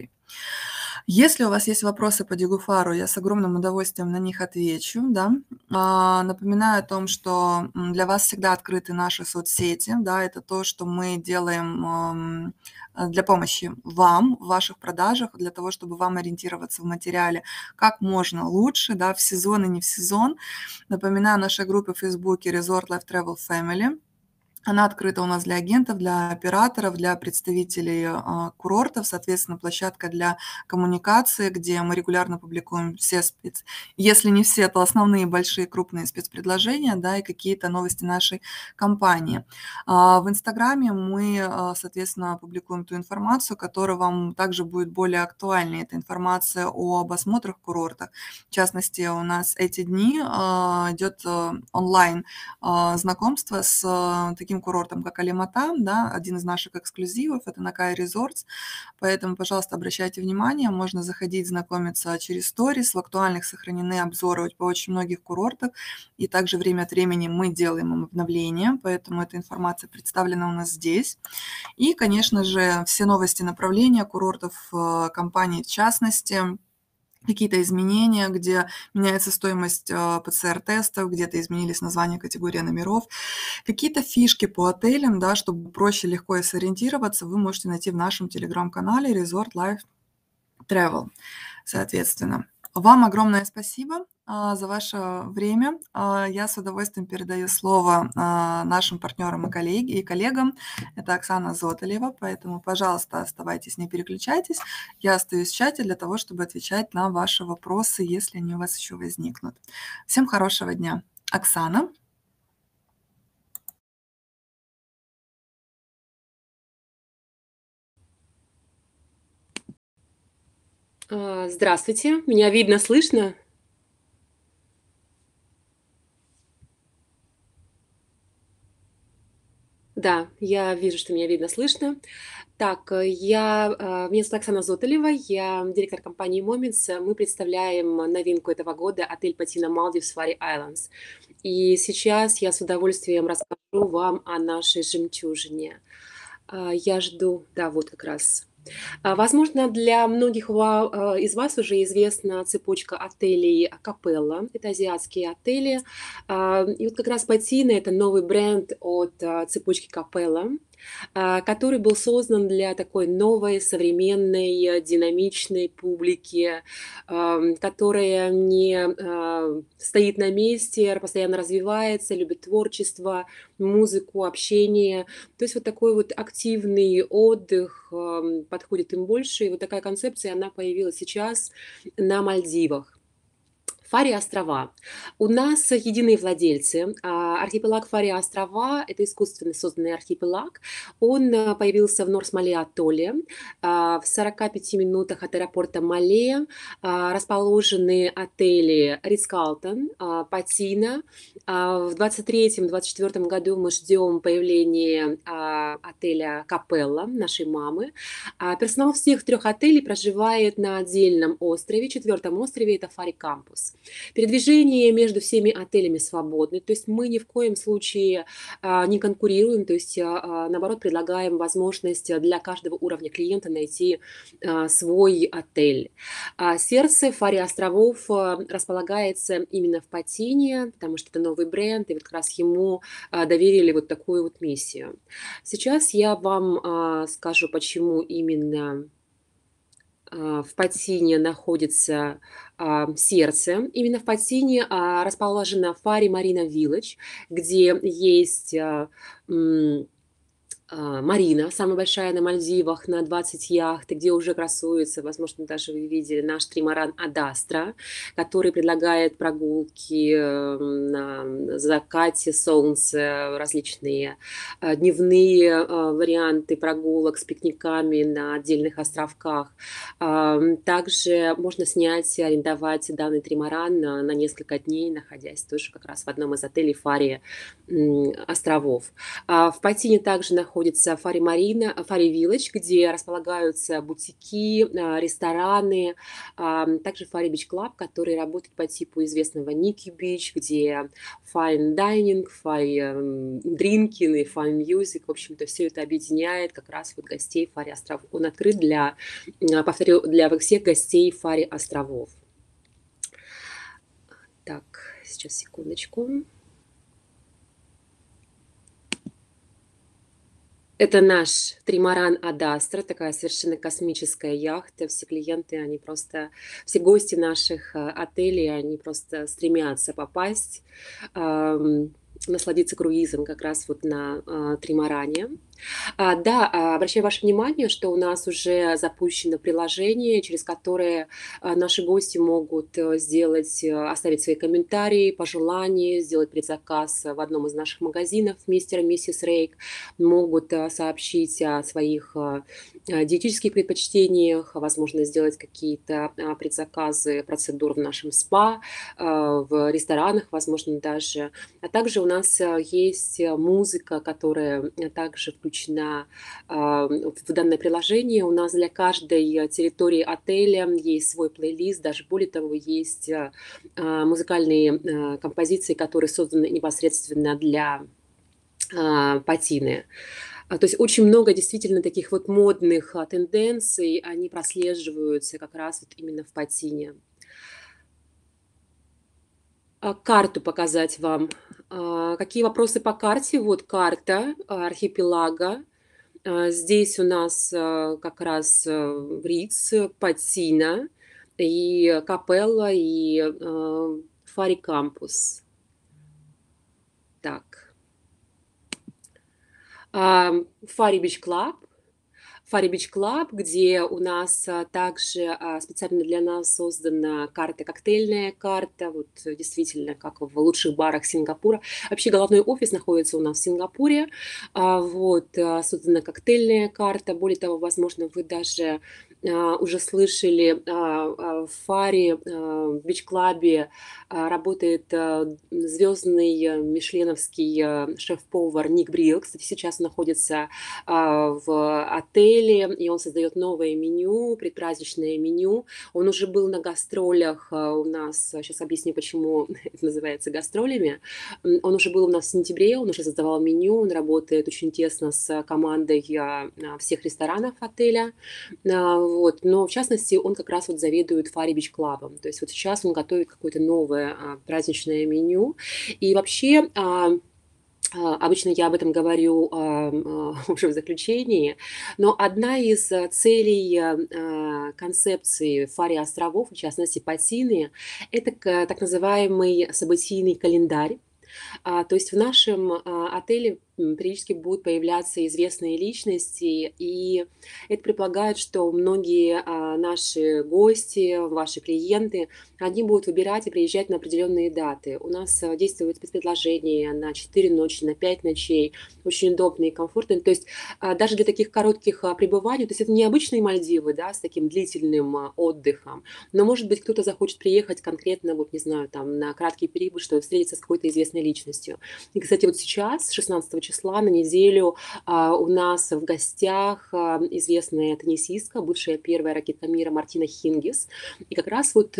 Если у вас есть вопросы по Дигуфару, я с огромным удовольствием на них отвечу, да. Напоминаю о том, что для вас всегда открыты наши соцсети, да, это то, что мы делаем для помощи вам в ваших продажах, для того, чтобы вам ориентироваться в материале как можно лучше, да, в сезон и не в сезон. Напоминаю о нашей группе в Фейсбуке Resort Life Travel Family. Она открыта у нас для агентов, для операторов, для представителей курортов, соответственно, площадка для коммуникации, где мы регулярно публикуем все если не все, то основные большие крупные спецпредложения, да, и какие-то новости нашей компании. В Инстаграме мы, соответственно, публикуем ту информацию, которая вам также будет более актуальной. Это информация об осмотрах курортах. В частности, у нас эти дни идет онлайн знакомство с таким таким курортом, как Алимата, да, один из наших эксклюзивов, это Накай Resorts, поэтому, пожалуйста, обращайте внимание, можно заходить, знакомиться через сторис, в актуальных сохранены обзоры по очень многих курортах, и также время от времени мы делаем им обновления, поэтому эта информация представлена у нас здесь. И, конечно же, все новости направления курортов, компаний в частности, какие-то изменения, где меняется стоимость ПЦР-тестов, где-то изменились названия, категория номеров. Какие-то фишки по отелям, да, чтобы проще, легко и сориентироваться, вы можете найти в нашем телеграм-канале Resort Life Travel, соответственно. Вам огромное спасибо за ваше время. Я с удовольствием передаю слово нашим партнерам и коллегам. Это Оксана Зотолева, поэтому, пожалуйста, оставайтесь, не переключайтесь. Я остаюсь в чате для того, чтобы отвечать на ваши вопросы, если они у вас еще возникнут. Всем хорошего дня. Оксана. Здравствуйте, меня видно, слышно? Да, я вижу, что меня видно, слышно. Так, меня зовут Оксана Зотолева, я директор компании Moments. Мы представляем новинку этого года отель Patina Maldives Fari Islands. И сейчас я с удовольствием расскажу вам о нашей жемчужине. Я жду, да, вот как раз. Возможно, для многих из вас уже известна цепочка отелей Капелла. Это азиатские отели. И вот как раз Патина– это новый бренд от цепочки Капелла, который был создан для такой новой, современной, динамичной публики, которая не стоит на месте, постоянно развивается, любит творчество, музыку, общение. То есть вот такой вот активный отдых подходит им больше. И вот такая концепция, она появилась сейчас на Мальдивах. Фари-острова. У нас единые владельцы. Архипелаг Фари-острова– это искусственно созданный архипелаг. Он появился в Норс-Мале-атолле. В 45 минутах от аэропорта Мале расположены отели Ридс-Карлтон, Патина. В 2023-2024 году мы ждем появления отеля Капелла, нашей мамы. Персонал всех трех отелей проживает на отдельном острове. Четвертом острове это Фари-кампус. Передвижение между всеми отелями свободны, то есть мы ни в коем случае не конкурируем, то есть наоборот предлагаем возможность для каждого уровня клиента найти свой отель. Сердце Фари-островов располагается именно в Патине, потому что это новый бренд, и вот как раз ему доверили вот такую вот миссию. Сейчас я вам скажу, почему именно в Патине находится сердце. Именно в Патине расположена Фари Марина Вилледж, где есть Марина, самая большая на Мальдивах, на 20 яхт, где уже красуется, возможно, даже вы видели наш тримаран Адастра, который предлагает прогулки на закате солнца, различные дневные варианты прогулок с пикниками на отдельных островках. Также можно снять, арендовать данный тримаран на несколько дней, находясь тоже как раз в одном из отелей Фари островов. В Патине также находится Фари Марина, Фари Вилледж, где располагаются бутики, рестораны, также Фари Бич Клаб, который работает по типу известного Ники Бич, где fine dining, fine drinking и fine music, в общем-то, все это объединяет как раз вот гостей Фари островов. Он открыт для, повторю, для всех гостей Фари островов. Так, сейчас секундочку. Это наш тримаран Адастра, такая совершенно космическая яхта. Все клиенты, они просто, все гости наших отелей, они просто стремятся попасть, насладиться круизом как раз вот на тримаране. Да, обращаю ваше внимание, что у нас уже запущено приложение, через которое наши гости могут оставить свои комментарии, пожелания, сделать предзаказ в одном из наших магазинов «Мистер и миссис Рейк», могут сообщить о своих диетических предпочтениях, возможно, сделать какие-то предзаказы процедур в нашем СПА, в ресторанах, возможно, даже. А также у нас есть музыка, которая также включена в данное приложение. У нас для каждой территории отеля есть свой плейлист, даже более того, есть музыкальные композиции, которые созданы непосредственно для патины. То есть очень много действительно таких вот модных тенденций, они прослеживаются как раз вот именно в патине. Карту показать вам. Какие вопросы по карте? Вот карта архипелага. Здесь у нас как раз Риц, Патина, и Капелла, и Фари Кампус. Так. Фари Бич Клаб. Фари Бич Клаб, где у нас также специально для нас создана карта, коктейльная карта, вот действительно, как в лучших барах Сингапура. Вообще головной офис находится у нас в Сингапуре, вот, создана коктейльная карта. Более того, возможно, вы даже уже слышали, в Фари Бич Клабе работает звездный мишленовский шеф-повар Ник Брил. Кстати, сейчас он находится в отеле, и он создает новое меню, предпраздничное меню. Он уже был на гастролях у нас, сейчас объясню, почему это называется гастролями. Он уже был у нас в сентябре, он уже создавал меню, он работает очень тесно с командой всех ресторанов отеля. Вот. Но, в частности, он как раз вот заведует Фари Бич Клабом. То есть вот сейчас он готовит какое-то новое праздничное меню. И вообще... Обычно я об этом говорю уже в заключении, но одна из целей концепции Фари островов, в частности Патины, это так называемый событийный календарь. То есть в нашем отеле периодически будут появляться известные личности, и это предполагает, что многие наши гости, ваши клиенты, они будут выбирать и приезжать на определенные даты. У нас действует спецпредложение на 4 ночи, на 5 ночей, очень удобные и комфортные. То есть даже для таких коротких пребываний, то есть это не обычные Мальдивы, да, с таким длительным отдыхом, но, может быть, кто-то захочет приехать конкретно, вот, не знаю, там, на краткий период, чтобы встретиться с какой-то известной личностью. И, кстати, вот сейчас, 16 числа, на неделю у нас в гостях известная теннисистка, бывшая первая ракетка мира Мартина Хингис. И как раз вот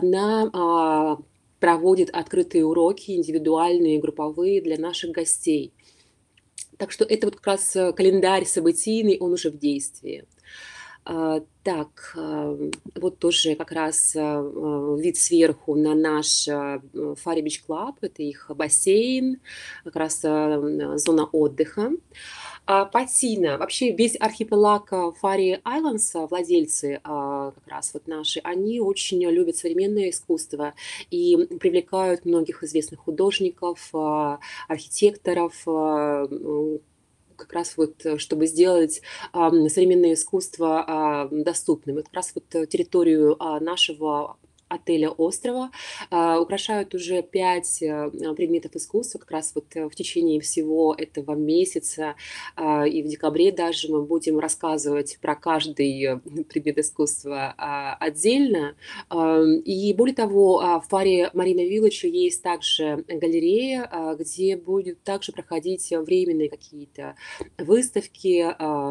она проводит открытые уроки, индивидуальные, групповые для наших гостей. Так что это вот как раз календарь событийный, он уже в действии. Так, вот тоже как раз вид сверху на наш Фари Бич Клаб. Это их бассейн, как раз зона отдыха. Патина. Вообще весь архипелаг Фари Айлендс, владельцы как раз вот наши, они очень любят современное искусство и привлекают многих известных художников, архитекторов, как раз вот, чтобы сделать современное искусство доступным. Вот как раз вот территорию нашего отеля острова украшают уже 5 предметов искусства. Как раз вот в течение всего этого месяца и в декабре даже мы будем рассказывать про каждый предмет искусства отдельно. И более того, в Фари Марина Виллидж есть также галерея, где будет также проходить временные какие-то выставки,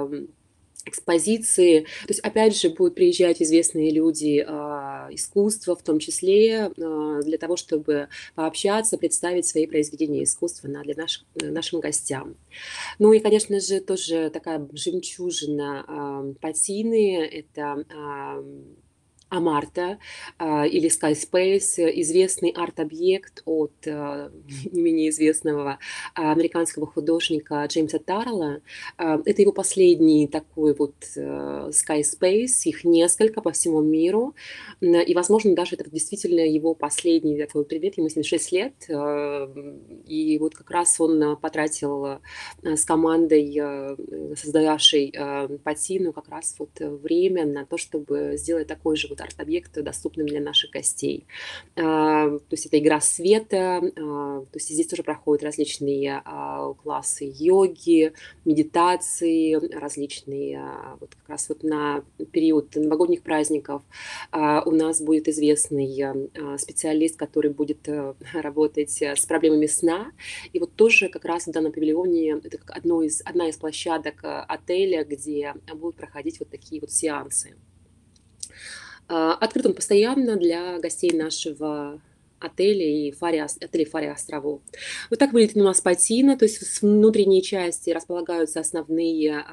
экспозиции. То есть, опять же, будут приезжать известные люди искусства, в том числе для того, чтобы пообщаться, представить свои произведения искусства для нашим гостям. Ну и, конечно же, тоже такая жемчужина Патины – это Амарта или Skyspace, известный арт-объект от не менее известного американского художника Джеймса Таррелла. Это его последний такой вот Skyspace, их несколько по всему миру, и, возможно, даже это действительно его последний такой предмет, ему 76 лет, и вот как раз он потратил с командой, создававшей Патину, как раз вот время на то, чтобы сделать такой же вот арт-объект доступным для наших гостей. То есть это игра света, то есть здесь тоже проходят различные классы йоги, медитации, различные, вот как раз вот на период новогодних праздников у нас будет известный специалист, который будет работать с проблемами сна. И вот тоже как раз в данном павильоне это как одна из площадок отеля, где будут проходить вот такие вот сеансы. Открыт он постоянно для гостей нашего отеля и отелей Фари островов. Вот так выглядит у нас Патина, то есть с внутренней части располагаются основные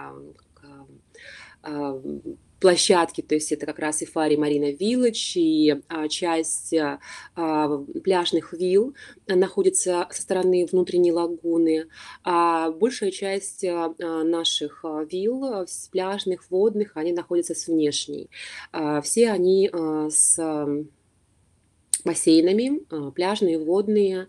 площадки, то есть это как раз и Фари Марина Вилледж, и часть пляжных вилл находится со стороны внутренней лагуны, а большая часть наших вилл, пляжных, водных, они находятся с внешней. Все они с бассейнами, пляжные, водные.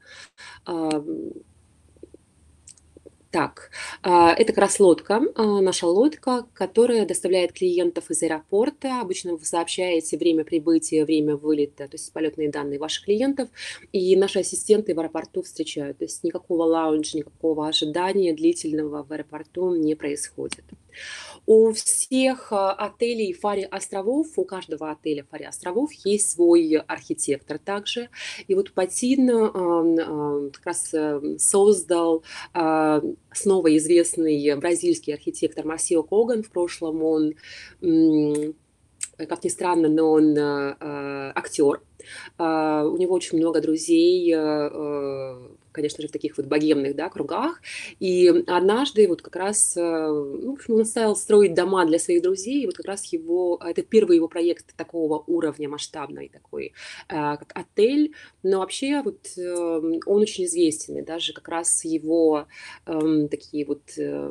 Так, это как раз лодка, наша лодка, которая доставляет клиентов из аэропорта. Обычно вы сообщаете время прибытия, время вылета, то есть полетные данные ваших клиентов, и наши ассистенты в аэропорту встречают. То есть никакого лаунжа, никакого ожидания длительного в аэропорту не происходит. У всех отелей Фари островов, у каждого отеля Фари островов есть свой архитектор также. И вот Патин как раз создал снова известный бразильский архитектор Марсио Коган. В прошлом он, как ни странно, но он актер. У него очень много друзей, конечно же, в таких вот богемных, да, кругах. И однажды вот как раз, ну, в общем, он стал строить дома для своих друзей. И вот как раз это первый его проект такого уровня, масштабный такой, как отель. Но вообще вот он очень известен. И даже как раз его такие вот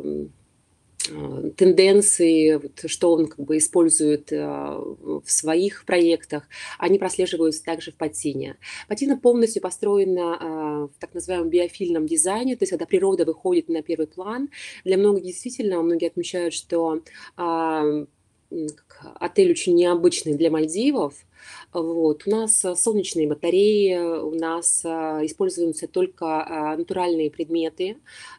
тенденции, вот, что он как бы использует в своих проектах, они прослеживаются также в Патине. Патина полностью построена в так называемом биофильном дизайне, то есть когда природа выходит на первый план. Для многих действительно, многие отмечают, что отель очень необычный для Мальдивов. Вот. У нас солнечные батареи, у нас используются только натуральные предметы,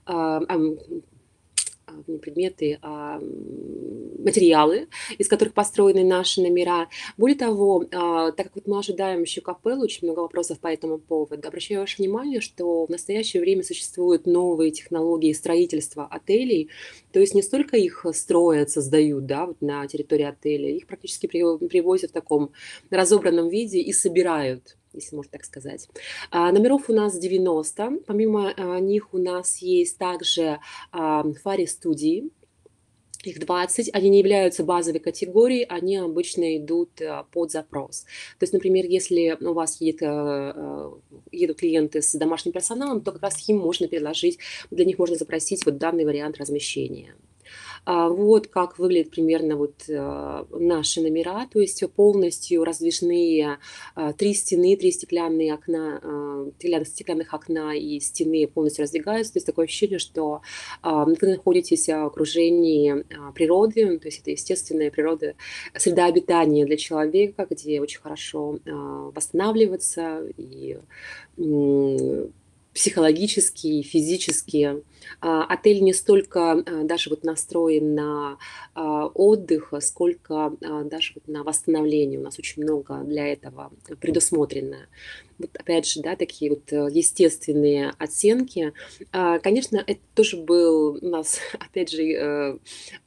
не предметы, а материалы, из которых построены наши номера. Более того, так как вот мы ожидаем еще капеллу, очень много вопросов по этому поводу, обращаю ваше внимание, что в настоящее время существуют новые технологии строительства отелей, то есть не столько их строят, создают, да, вот на территории отеля, их практически привозят в таком разобранном виде и собирают, если можно так сказать. Номеров у нас 90. Помимо них у нас есть также Фари-студии. Их 20. Они не являются базовой категорией, они обычно идут под запрос. То есть, например, если у вас едут клиенты с домашним персоналом, то как раз им можно предложить, для них можно запросить вот данный вариант размещения. Вот как выглядят примерно вот наши номера, то есть полностью раздвижные 3 стены, 3 стеклянных окна и стены полностью раздвигаются. То есть такое ощущение, что вы находитесь в окружении природы, то есть это естественная природа, среда обитания для человека, где очень хорошо восстанавливаться и психологически и физически. Отель не столько даже вот настроен на отдых, сколько даже вот на восстановление. У нас очень много для этого предусмотрено. Вот опять же, да, такие вот естественные оттенки. Конечно, это тоже был у нас, опять же,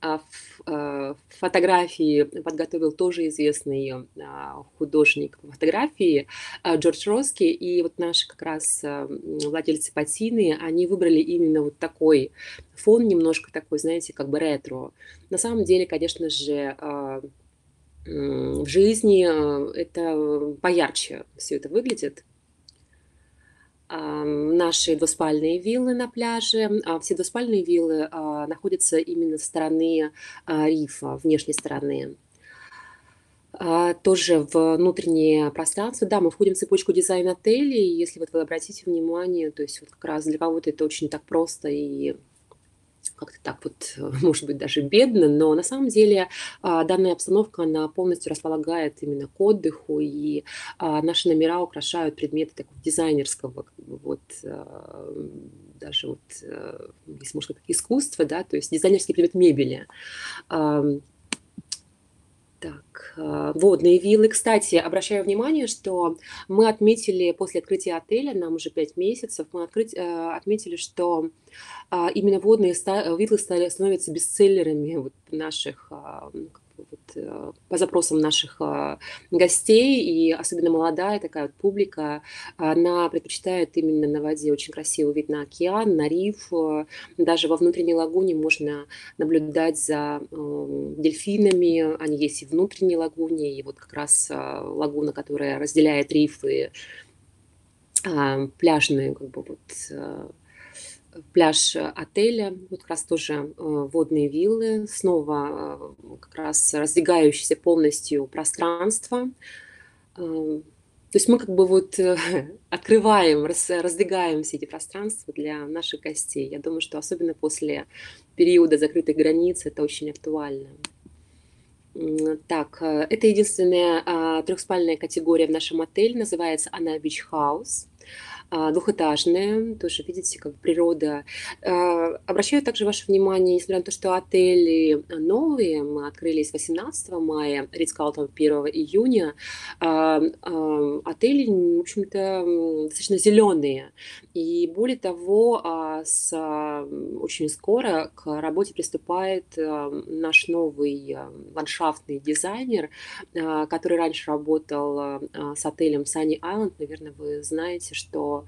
фотографии подготовил тоже известный художник фотографии Джордж Роски. И вот наши как раз владельцы Патины, они выбрали именно вот такой фон, немножко такой, знаете, как бы ретро. На самом деле, конечно же, в жизни это поярче все это выглядит. Наши двуспальные виллы на пляже, все двуспальные виллы находятся именно со стороны рифа, внешней стороны. Тоже внутреннее пространство. Да, мы входим в цепочку дизайн-отелей. Если вот вы обратите внимание, то есть вот как раз для кого-то это очень так просто и как-то так вот, может быть, даже бедно, но на самом деле данная обстановка, она полностью располагает именно к отдыху, и наши номера украшают предметы такого дизайнерского, как бы вот, даже вот, если можно сказать, искусства, да, то есть дизайнерский предмет мебели. Ам, Так, водные виллы. Кстати, обращаю внимание, что мы отметили после открытия отеля, нам уже 5 месяцев, мы отметили, что именно водные виллы становятся бестселлерами вот наших, как бы вот, по запросам наших гостей, и особенно молодая такая вот публика, она предпочитает именно на воде очень красивый вид на океан, на риф. Даже во внутренней лагуне можно наблюдать за дельфинами, они есть и в внутренней лагуне, и вот как раз лагуна, которая разделяет рифы, пляжные, как бы вот пляж отеля, вот как раз тоже водные виллы, снова как раз раздвигающееся полностью пространство. То есть мы как бы вот открываем, раздвигаем все эти пространства для наших гостей. Я думаю, что особенно после периода закрытых границ это очень актуально. Так, это единственная трехспальная категория в нашем отеле, называется она Beach House. Двухэтажная, тоже, видите, как бы природа. Обращаю также ваше внимание, несмотря на то, что отели новые, мы открылись 18 мая, Ридс-Карлтон 1 июня, отели, в общем-то, достаточно зеленые. И более того, очень скоро к работе приступает наш новый ландшафтный дизайнер, который раньше работал с отелем Sunny Island. Наверное, вы знаете, что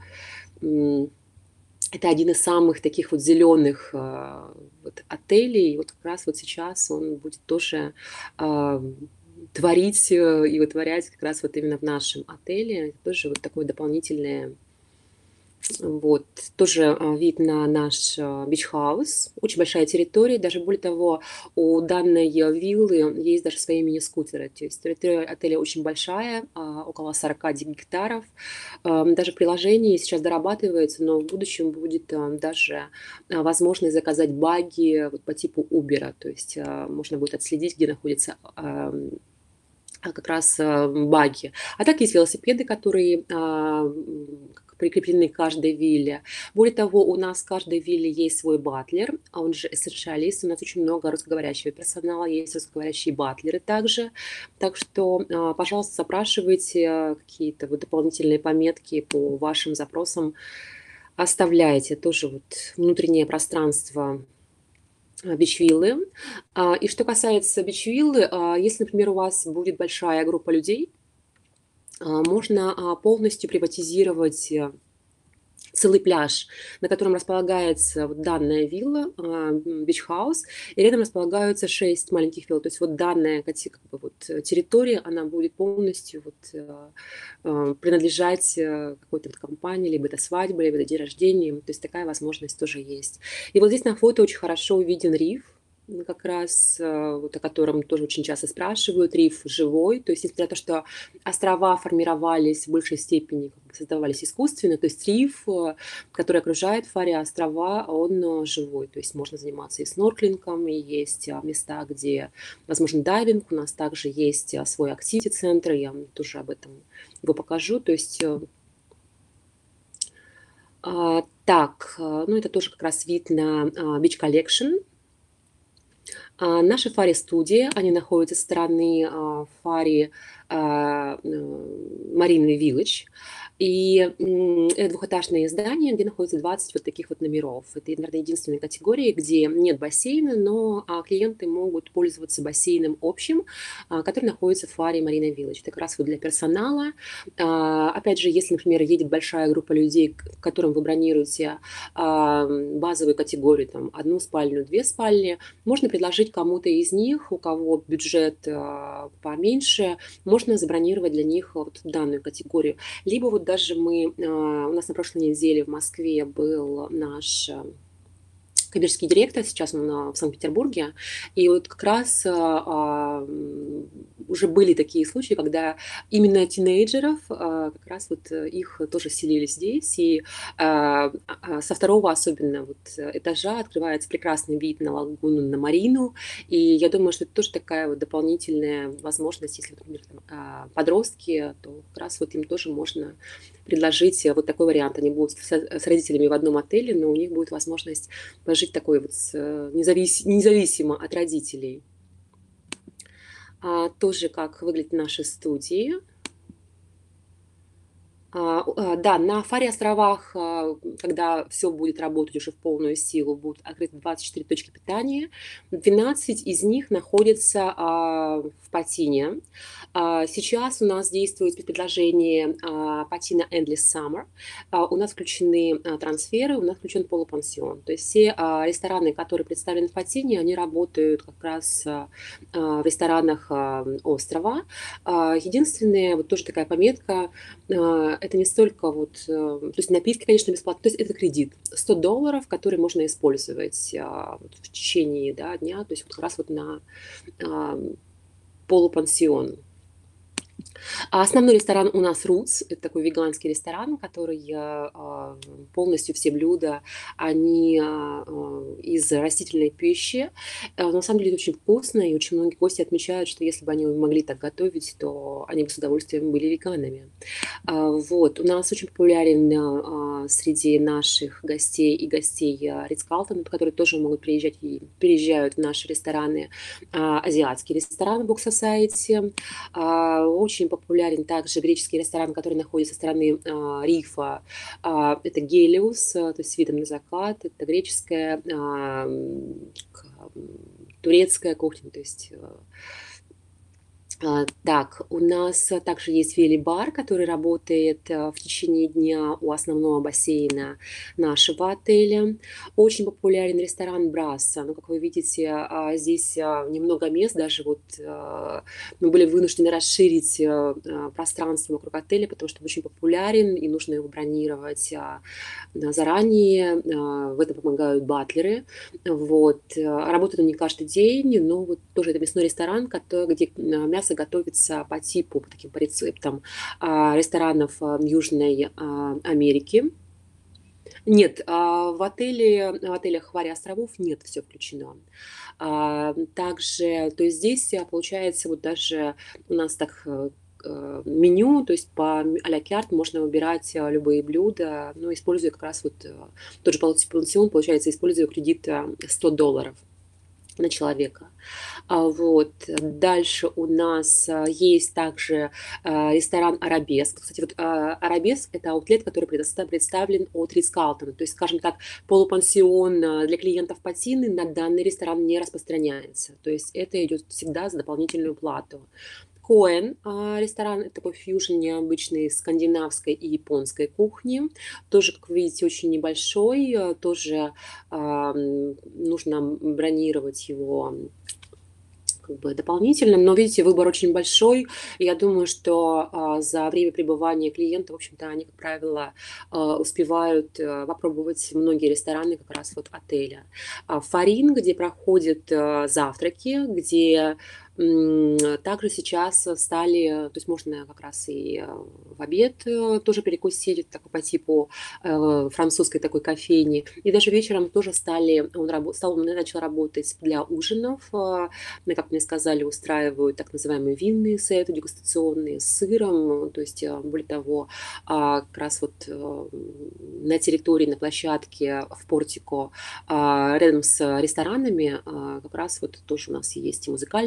это один из самых таких вот зеленых вот отелей. И вот как раз вот сейчас он будет тоже творить и вытворять как раз вот именно в нашем отеле. Это тоже вот такое дополнительное. Вот, тоже вид на наш бич-хаус. Очень большая территория. Даже более того, у данной виллы есть даже свои мини-скутеры. То есть территория отеля очень большая, около 40 гектаров. Даже приложение сейчас дорабатывается, но в будущем будет даже возможность заказать баги вот по типу Uber. То есть можно будет отследить, где находится как раз баги. А так есть велосипеды, которые прикреплены к каждой вилле. Более того, у нас в каждой вилле есть свой батлер, а он же эссеншалист. У нас очень много русскоговорящего персонала, есть русскоговорящие батлеры также. Так что, пожалуйста, запрашивайте какие-то вот дополнительные пометки по вашим запросам. Оставляйте тоже вот внутреннее пространство бичвиллы. И что касается бичвиллы, если, например, у вас будет большая группа людей, можно полностью приватизировать целый пляж, на котором располагается вот данная вилла, бич-хаус, и рядом располагаются 6 маленьких вилл. То есть вот данная как бы, вот, территория, она будет полностью вот, принадлежать какой-то вот компании, либо это свадьба, либо это день рождения. То есть такая возможность тоже есть. И вот здесь на фото очень хорошо виден риф, как раз вот, о котором тоже очень часто спрашивают, риф живой, то есть несмотря на то, что острова формировались в большей степени, как бы создавались искусственно, то есть риф, который окружает Фаре острова, он живой, то есть можно заниматься и снорклингом, и есть места, где возможно дайвинг, у нас также есть свой активити-центр, я вам тоже об этом его покажу, то есть так, ну это тоже как раз вид на Beach Collection. Наши фари-студии, они находятся со стороны фари Marine Village. И это двухэтажное здание, где находится 20 вот таких вот номеров. Это, наверное, единственная категория, где нет бассейна, но клиенты могут пользоваться бассейном общим, который находится в Фаре Марина Виллидж. Это как раз вот для персонала. Опять же, если, например, едет большая группа людей, которым вы бронируете базовую категорию, там, одну спальню, две спальни, можно предложить кому-то из них, у кого бюджет поменьше, можно забронировать для них вот данную категорию. Либо вот даже у нас на прошлой неделе в Москве был наш коммерческий директор, сейчас он в Санкт-Петербурге, и вот как раз уже были такие случаи, когда именно тинейджеров, как раз вот их тоже селили здесь, и со второго особенно вот этажа открывается прекрасный вид на лагуну, на марину, и я думаю, что это тоже такая вот дополнительная возможность, если, например, там, подростки, то как раз вот им тоже можно предложить вот такой вариант. Они будут с родителями в одном отеле, но у них будет возможность жить такой вот независимо от родителей. Тоже как выглядят наши студии. Да, на Фаре островах, когда все будет работать уже в полную силу, будут открыты 24 точки питания. 12 из них находятся в Патине. Сейчас у нас действует предложение Патина Endless Summer. У нас включены трансферы, у нас включен полупансион. То есть все рестораны, которые представлены в Патине, они работают как раз в ресторанах острова. Единственная вот тоже такая пометка, это не столько вот, то есть напитки, конечно, бесплатно, то есть это кредит, $100, который можно использовать вот в течение, да, дня, то есть вот как раз вот на полупансион. Основной ресторан у нас Roots, это такой веганский ресторан, который полностью все блюда, они из растительной пищи. На самом деле это очень вкусно, и очень многие гости отмечают, что если бы они могли так готовить, то они бы с удовольствием были веганами. Вот. У нас очень популярен среди наших гостей и гостей Ридс-Карлтон, которые тоже могут приезжать и переезжают в наши рестораны. Азиатский ресторан Box Society. Очень популярен также греческий ресторан, который находится со стороны рифа. Это Гелиус, то есть с видом на закат. Это греческая, турецкая кухня, то есть... Так, у нас также есть велибар, который работает в течение дня у основного бассейна нашего отеля. Очень популярен ресторан Брасса. Ну, как вы видите, здесь немного мест, даже вот мы были вынуждены расширить пространство вокруг отеля, потому что он очень популярен, и нужно его бронировать заранее. В этом помогают батлеры. Вот. Работает он не каждый день, но вот тоже это мясной ресторан, где мясо готовится по типу, по таким по рецептам ресторанов Южной Америки. Нет, в отелях Хвари островов нет, все включено. Также, то есть здесь получается вот даже у нас так меню, то есть по а-ля карт можно выбирать любые блюда, но используя как раз вот тот же пансион, получается, используя кредит $100 на человека. Вот. Дальше у нас есть также ресторан Арабеск. Кстати, вот Арабеск – это аутлет, который представлен от Ридс-Карлтона. То есть, скажем так, полупансион для клиентов Патины на данный ресторан не распространяется. То есть это идет всегда за дополнительную плату. Коэн ресторан – это такой фьюжн необычной скандинавской и японской кухни. Тоже, как вы видите, очень небольшой. Тоже нужно бронировать его как бы дополнительно, но видите, выбор очень большой. Я думаю, что за время пребывания клиента, в общем-то, они, как правило, успевают попробовать многие рестораны как раз вот отеля. Фарин, где проходят завтраки, где также сейчас стали, то есть можно как раз и в обед тоже перекусить, так, по типу французской такой кофейни. И даже вечером тоже он начал работать для ужинов. Как мне сказали, устраивают так называемые винные сеты, дегустационные с сыром. То есть, более того, как раз вот на территории, на площадке в портико рядом с ресторанами как раз вот тоже у нас есть и музыкальное сопровождение,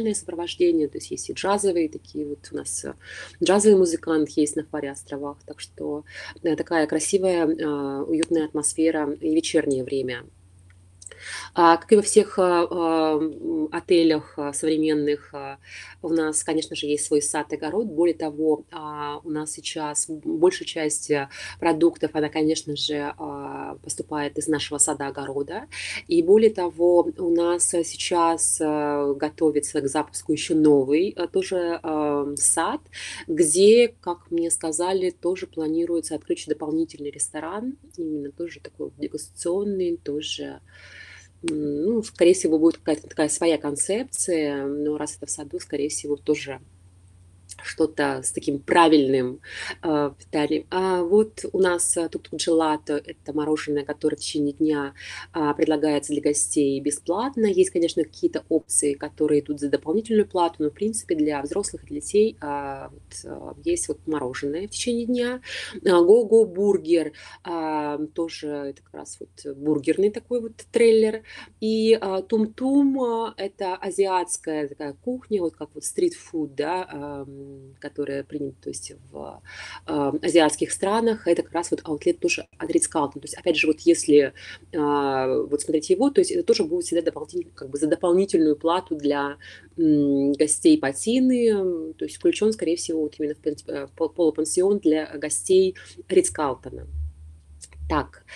времяпрепровождения, то есть есть и джазовые такие вот у нас джазовый музыкант есть на Фаре-островах, так что такая красивая, уютная атмосфера и вечернее время. Как и во всех отелях современных, у нас, конечно же, есть свой сад и огород. Более того, у нас сейчас большая часть продуктов, она, конечно же, поступает из нашего сада-огорода. И более того, у нас сейчас готовится к запуску еще новый тоже сад, где, как мне сказали, тоже планируется открыть еще дополнительный ресторан, именно тоже такой дегустационный, тоже ну, скорее всего, будет какая-то такая своя концепция, но раз это в саду, скорее всего, тоже что-то с таким правильным питанием. Вот у нас тук-тук джелато — это мороженое, которое в течение дня предлагается для гостей бесплатно. Есть, конечно, какие-то опции, которые идут за дополнительную плату, но, в принципе, для взрослых и для детей есть вот мороженое в течение дня. Го-го бургер, тоже это как раз вот бургерный такой вот трейлер. И тум-тум — это азиатская такая кухня, вот как вот стрит-фуд, да, которая принята, то есть в азиатских странах. Это как раз вот аутлет тоже от Ритц-Карлтон. То есть, опять же, вот если вот смотреть его, то есть это тоже будет всегда дополнительно, как бы за дополнительную плату для гостей Патины, то есть включен, скорее всего, вот именно в полупансион для гостей Ритц-Карлтона. Так,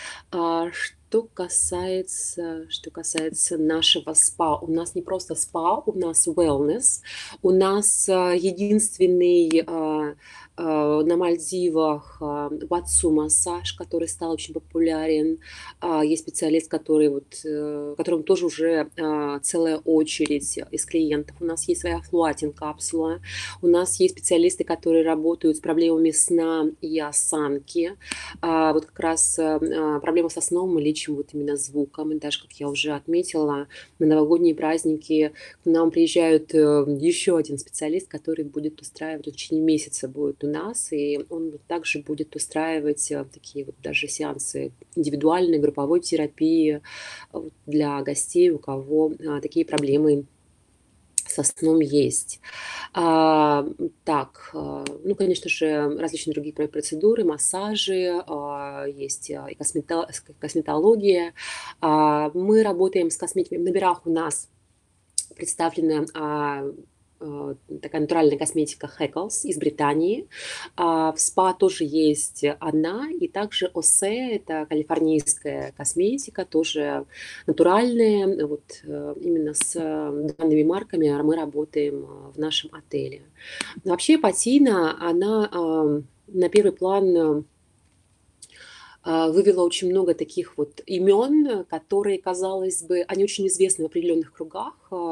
что касается нашего спа, у нас не просто спа, у нас wellness, у нас единственный на Мальдивах Ватсу массаж, который стал очень популярен. Есть специалист, которому тоже уже целая очередь из клиентов. У нас есть своя флуатинг капсула. У нас есть специалисты, которые работают с проблемами сна и осанки. Вот как раз проблема со сном мы лечим вот именно звуком. И даже, как я уже отметила, на новогодние праздники к нам приезжает еще один специалист, который будет устраивать, в течение месяца будет у нас, и он вот также будет устраивать такие вот даже сеансы индивидуальной, групповой терапии для гостей, у кого такие проблемы со сном есть. Так, ну, конечно же, различные другие процедуры, массажи, есть и косметология. Мы работаем с косметикой. В номерах у нас представлена такая натуральная косметика Heckles из Британии. В спа тоже есть она, и также Осе — это калифорнийская косметика, тоже натуральная. Вот именно с данными марками мы работаем в нашем отеле. Вообще Патина, она на первый план вывела очень много таких вот имен, которые, казалось бы, они очень известны в определенных кругах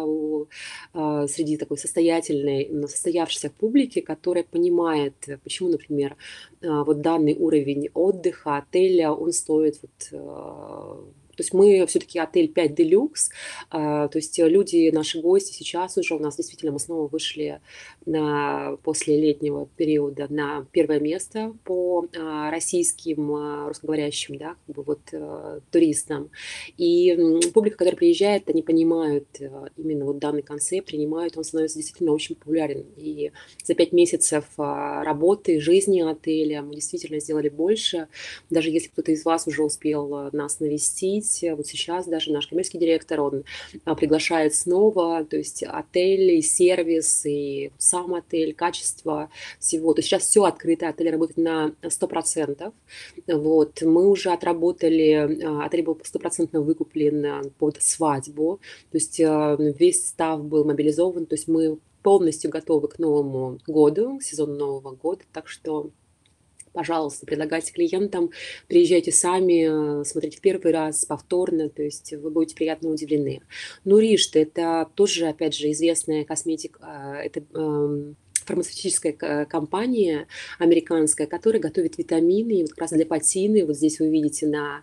среди такой состоятельной, но состоявшейся публики, которая понимает, почему, например, вот данный уровень отдыха, отеля, он стоит вот. То есть мы все-таки отель 5 Deluxe, то есть люди, наши гости сейчас уже у нас действительно мы снова вышли после летнего периода на первое место по российским русскоговорящим, да, как бы вот туристам. И публика, которая приезжает, они понимают именно вот данный концепт, принимают, он становится действительно очень популярен. И за 5 месяцев работы, жизни отеля мы действительно сделали больше. Даже если кто-то из вас уже успел нас навестить, вот сейчас даже наш коммерческий директор, он приглашает снова, то есть отель и сервис, и сам отель, качество всего. То есть сейчас все открыто, отель работает на 100%. Вот. Мы уже отработали, отель был 100% выкуплен под свадьбу, то есть весь став был мобилизован, то есть мы полностью готовы к Новому году, к сезону Нового года, так что пожалуйста, предлагайте клиентам, приезжайте сами, смотрите в первый раз, повторно, то есть вы будете приятно удивлены. Нуришт — это тоже, опять же, известная косметика, это фармацевтическая компания американская, которая готовит витамины, и вот как раз для патины, вот здесь вы видите на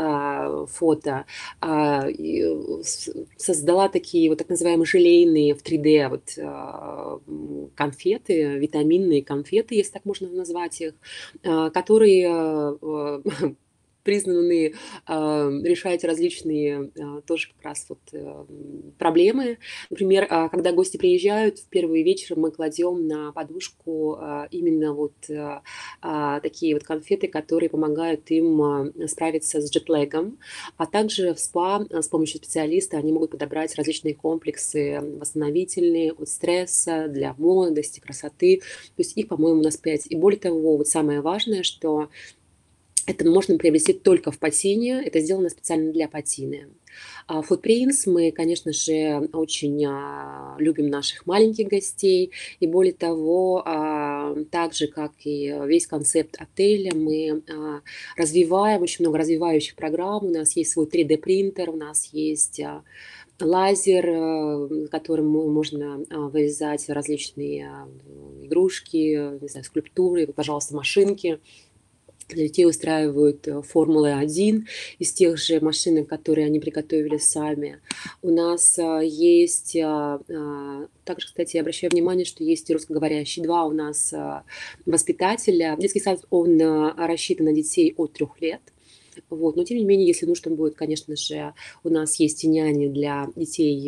фото, создала такие вот так называемые желейные в 3D вот конфеты, витаминные конфеты, если так можно назвать их, которые признаны решать различные тоже как раз вот проблемы. Например, когда гости приезжают, в первый вечер мы кладем на подушку именно вот такие вот конфеты, которые помогают им справиться с джетлэгом. А также в СПА с помощью специалиста они могут подобрать различные комплексы восстановительные от стресса, для молодости, красоты. То есть их, по-моему, у нас 5. И более того, вот самое важное, что это можно приобрести только в Патине. Это сделано специально для Патины. Footprints мы, конечно же, очень любим наших маленьких гостей. И более того, так же, как и весь концепт отеля, мы развиваем очень много развивающих программ. У нас есть свой 3D-принтер, у нас есть лазер, которым можно вырезать различные игрушки, не знаю, скульптуры, пожалуйста, машинки. Для детей устраивают Формулы-1 из тех же машинок, которые они приготовили сами. У нас есть, также, кстати, я обращаю внимание, что есть и русскоговорящие 2 у нас воспитателя. Детский сад, он рассчитан на детей от 3 лет. Вот. Но, тем не менее, если нужно будет, конечно же, у нас есть и няни для детей,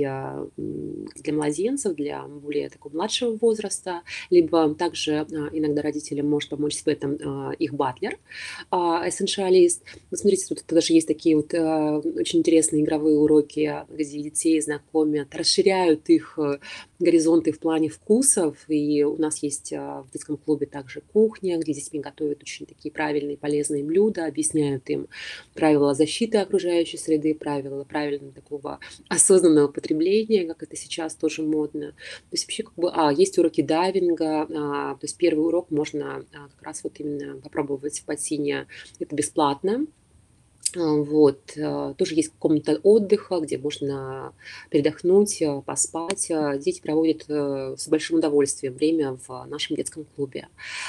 для младенцев, для более такого младшего возраста, либо также иногда родителям может помочь в этом их батлер, эссеншиалист. Вот смотрите, тут даже есть такие вот очень интересные игровые уроки, где детей знакомят, расширяют их горизонты в плане вкусов. И у нас есть в детском клубе также кухня, где с детьми готовят очень такие правильные, полезные блюда, объясняют им правила защиты окружающей среды, правила правильного такого осознанного потребления, как это сейчас тоже модно. То есть вообще как бы, есть уроки дайвинга, то есть первый урок можно как раз вот именно попробовать в бассейне, это бесплатно. Вот. Тоже есть комната отдыха, где можно передохнуть, поспать. Дети проводят с большим удовольствием время в нашем детском клубе.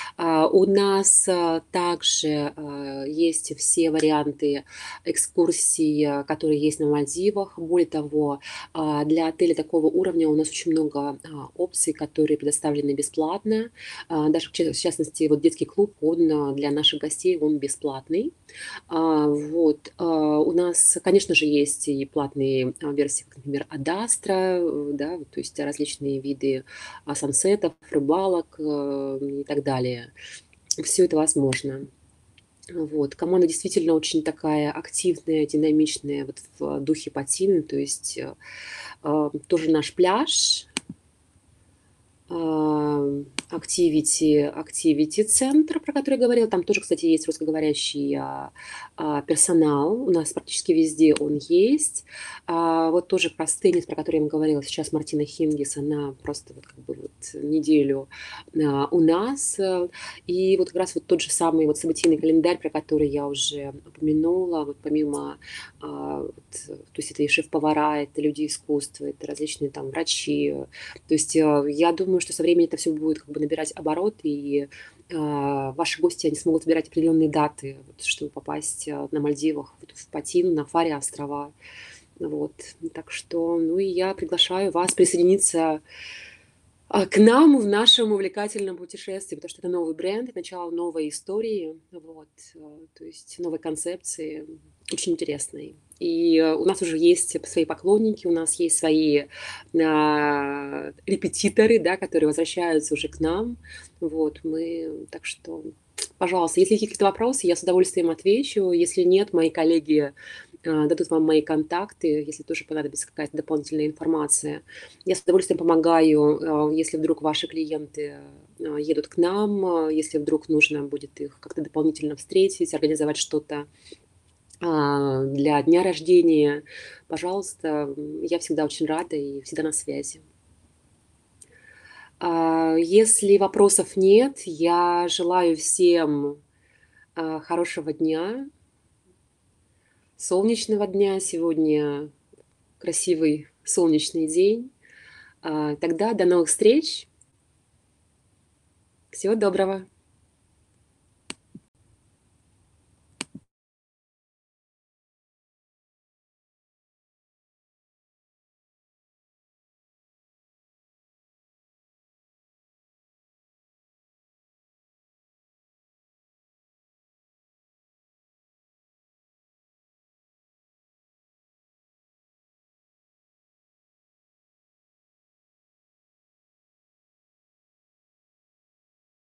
У нас также есть все варианты экскурсий, которые есть на Мальдивах. Более того, для отеля такого уровня у нас очень много опций, которые предоставлены бесплатно. Даже в частности, вот детский клуб, он для наших гостей, он бесплатный. Вот. У нас, конечно же, есть и платные версии, как, например, Адастра, да, то есть различные виды сансетов, рыбалок и так далее. Все это возможно. Вот. Команда действительно очень такая активная, динамичная, вот в духе Патины, то есть тоже наш пляж, activity центр, про который я говорила. Там тоже, кстати, есть русскоговорящий персонал. У нас практически везде он есть. Вот тоже про теннис, про который я вам говорила сейчас, Мартина Хингис, она просто вот как бы вот неделю у нас. И вот как раз вот тот же самый вот событийный календарь, про который я уже упомянула, вот помимо, то есть это и шеф-повара, это люди искусства, это различные там врачи. То есть я думаю, что со временем это все будет как бы набирать оборот, и ваши гости, они смогут выбирать определенные даты, вот, чтобы попасть на Мальдивах, вот, в Патину, на Фаре острова. Вот. Так что, ну и я приглашаю вас присоединиться к нам в нашем увлекательном путешествии, потому что это новый бренд, начало новой истории, вот, то есть новой концепции, очень интересной. И у нас уже есть свои поклонники, у нас есть свои репетиторы, да, которые возвращаются уже к нам. Вот, мы, так что, пожалуйста, если есть какие-то вопросы, я с удовольствием отвечу. Если нет, мои коллеги дадут вам мои контакты, если тоже понадобится какая-то дополнительная информация. Я с удовольствием помогаю, если вдруг ваши клиенты едут к нам, если вдруг нужно будет их как-то дополнительно встретить, организовать что-то для дня рождения. Пожалуйста, я всегда очень рада и всегда на связи. Если вопросов нет, я желаю всем хорошего дня, солнечного дня. Сегодня красивый солнечный день. Тогда до новых встреч. Всего доброго.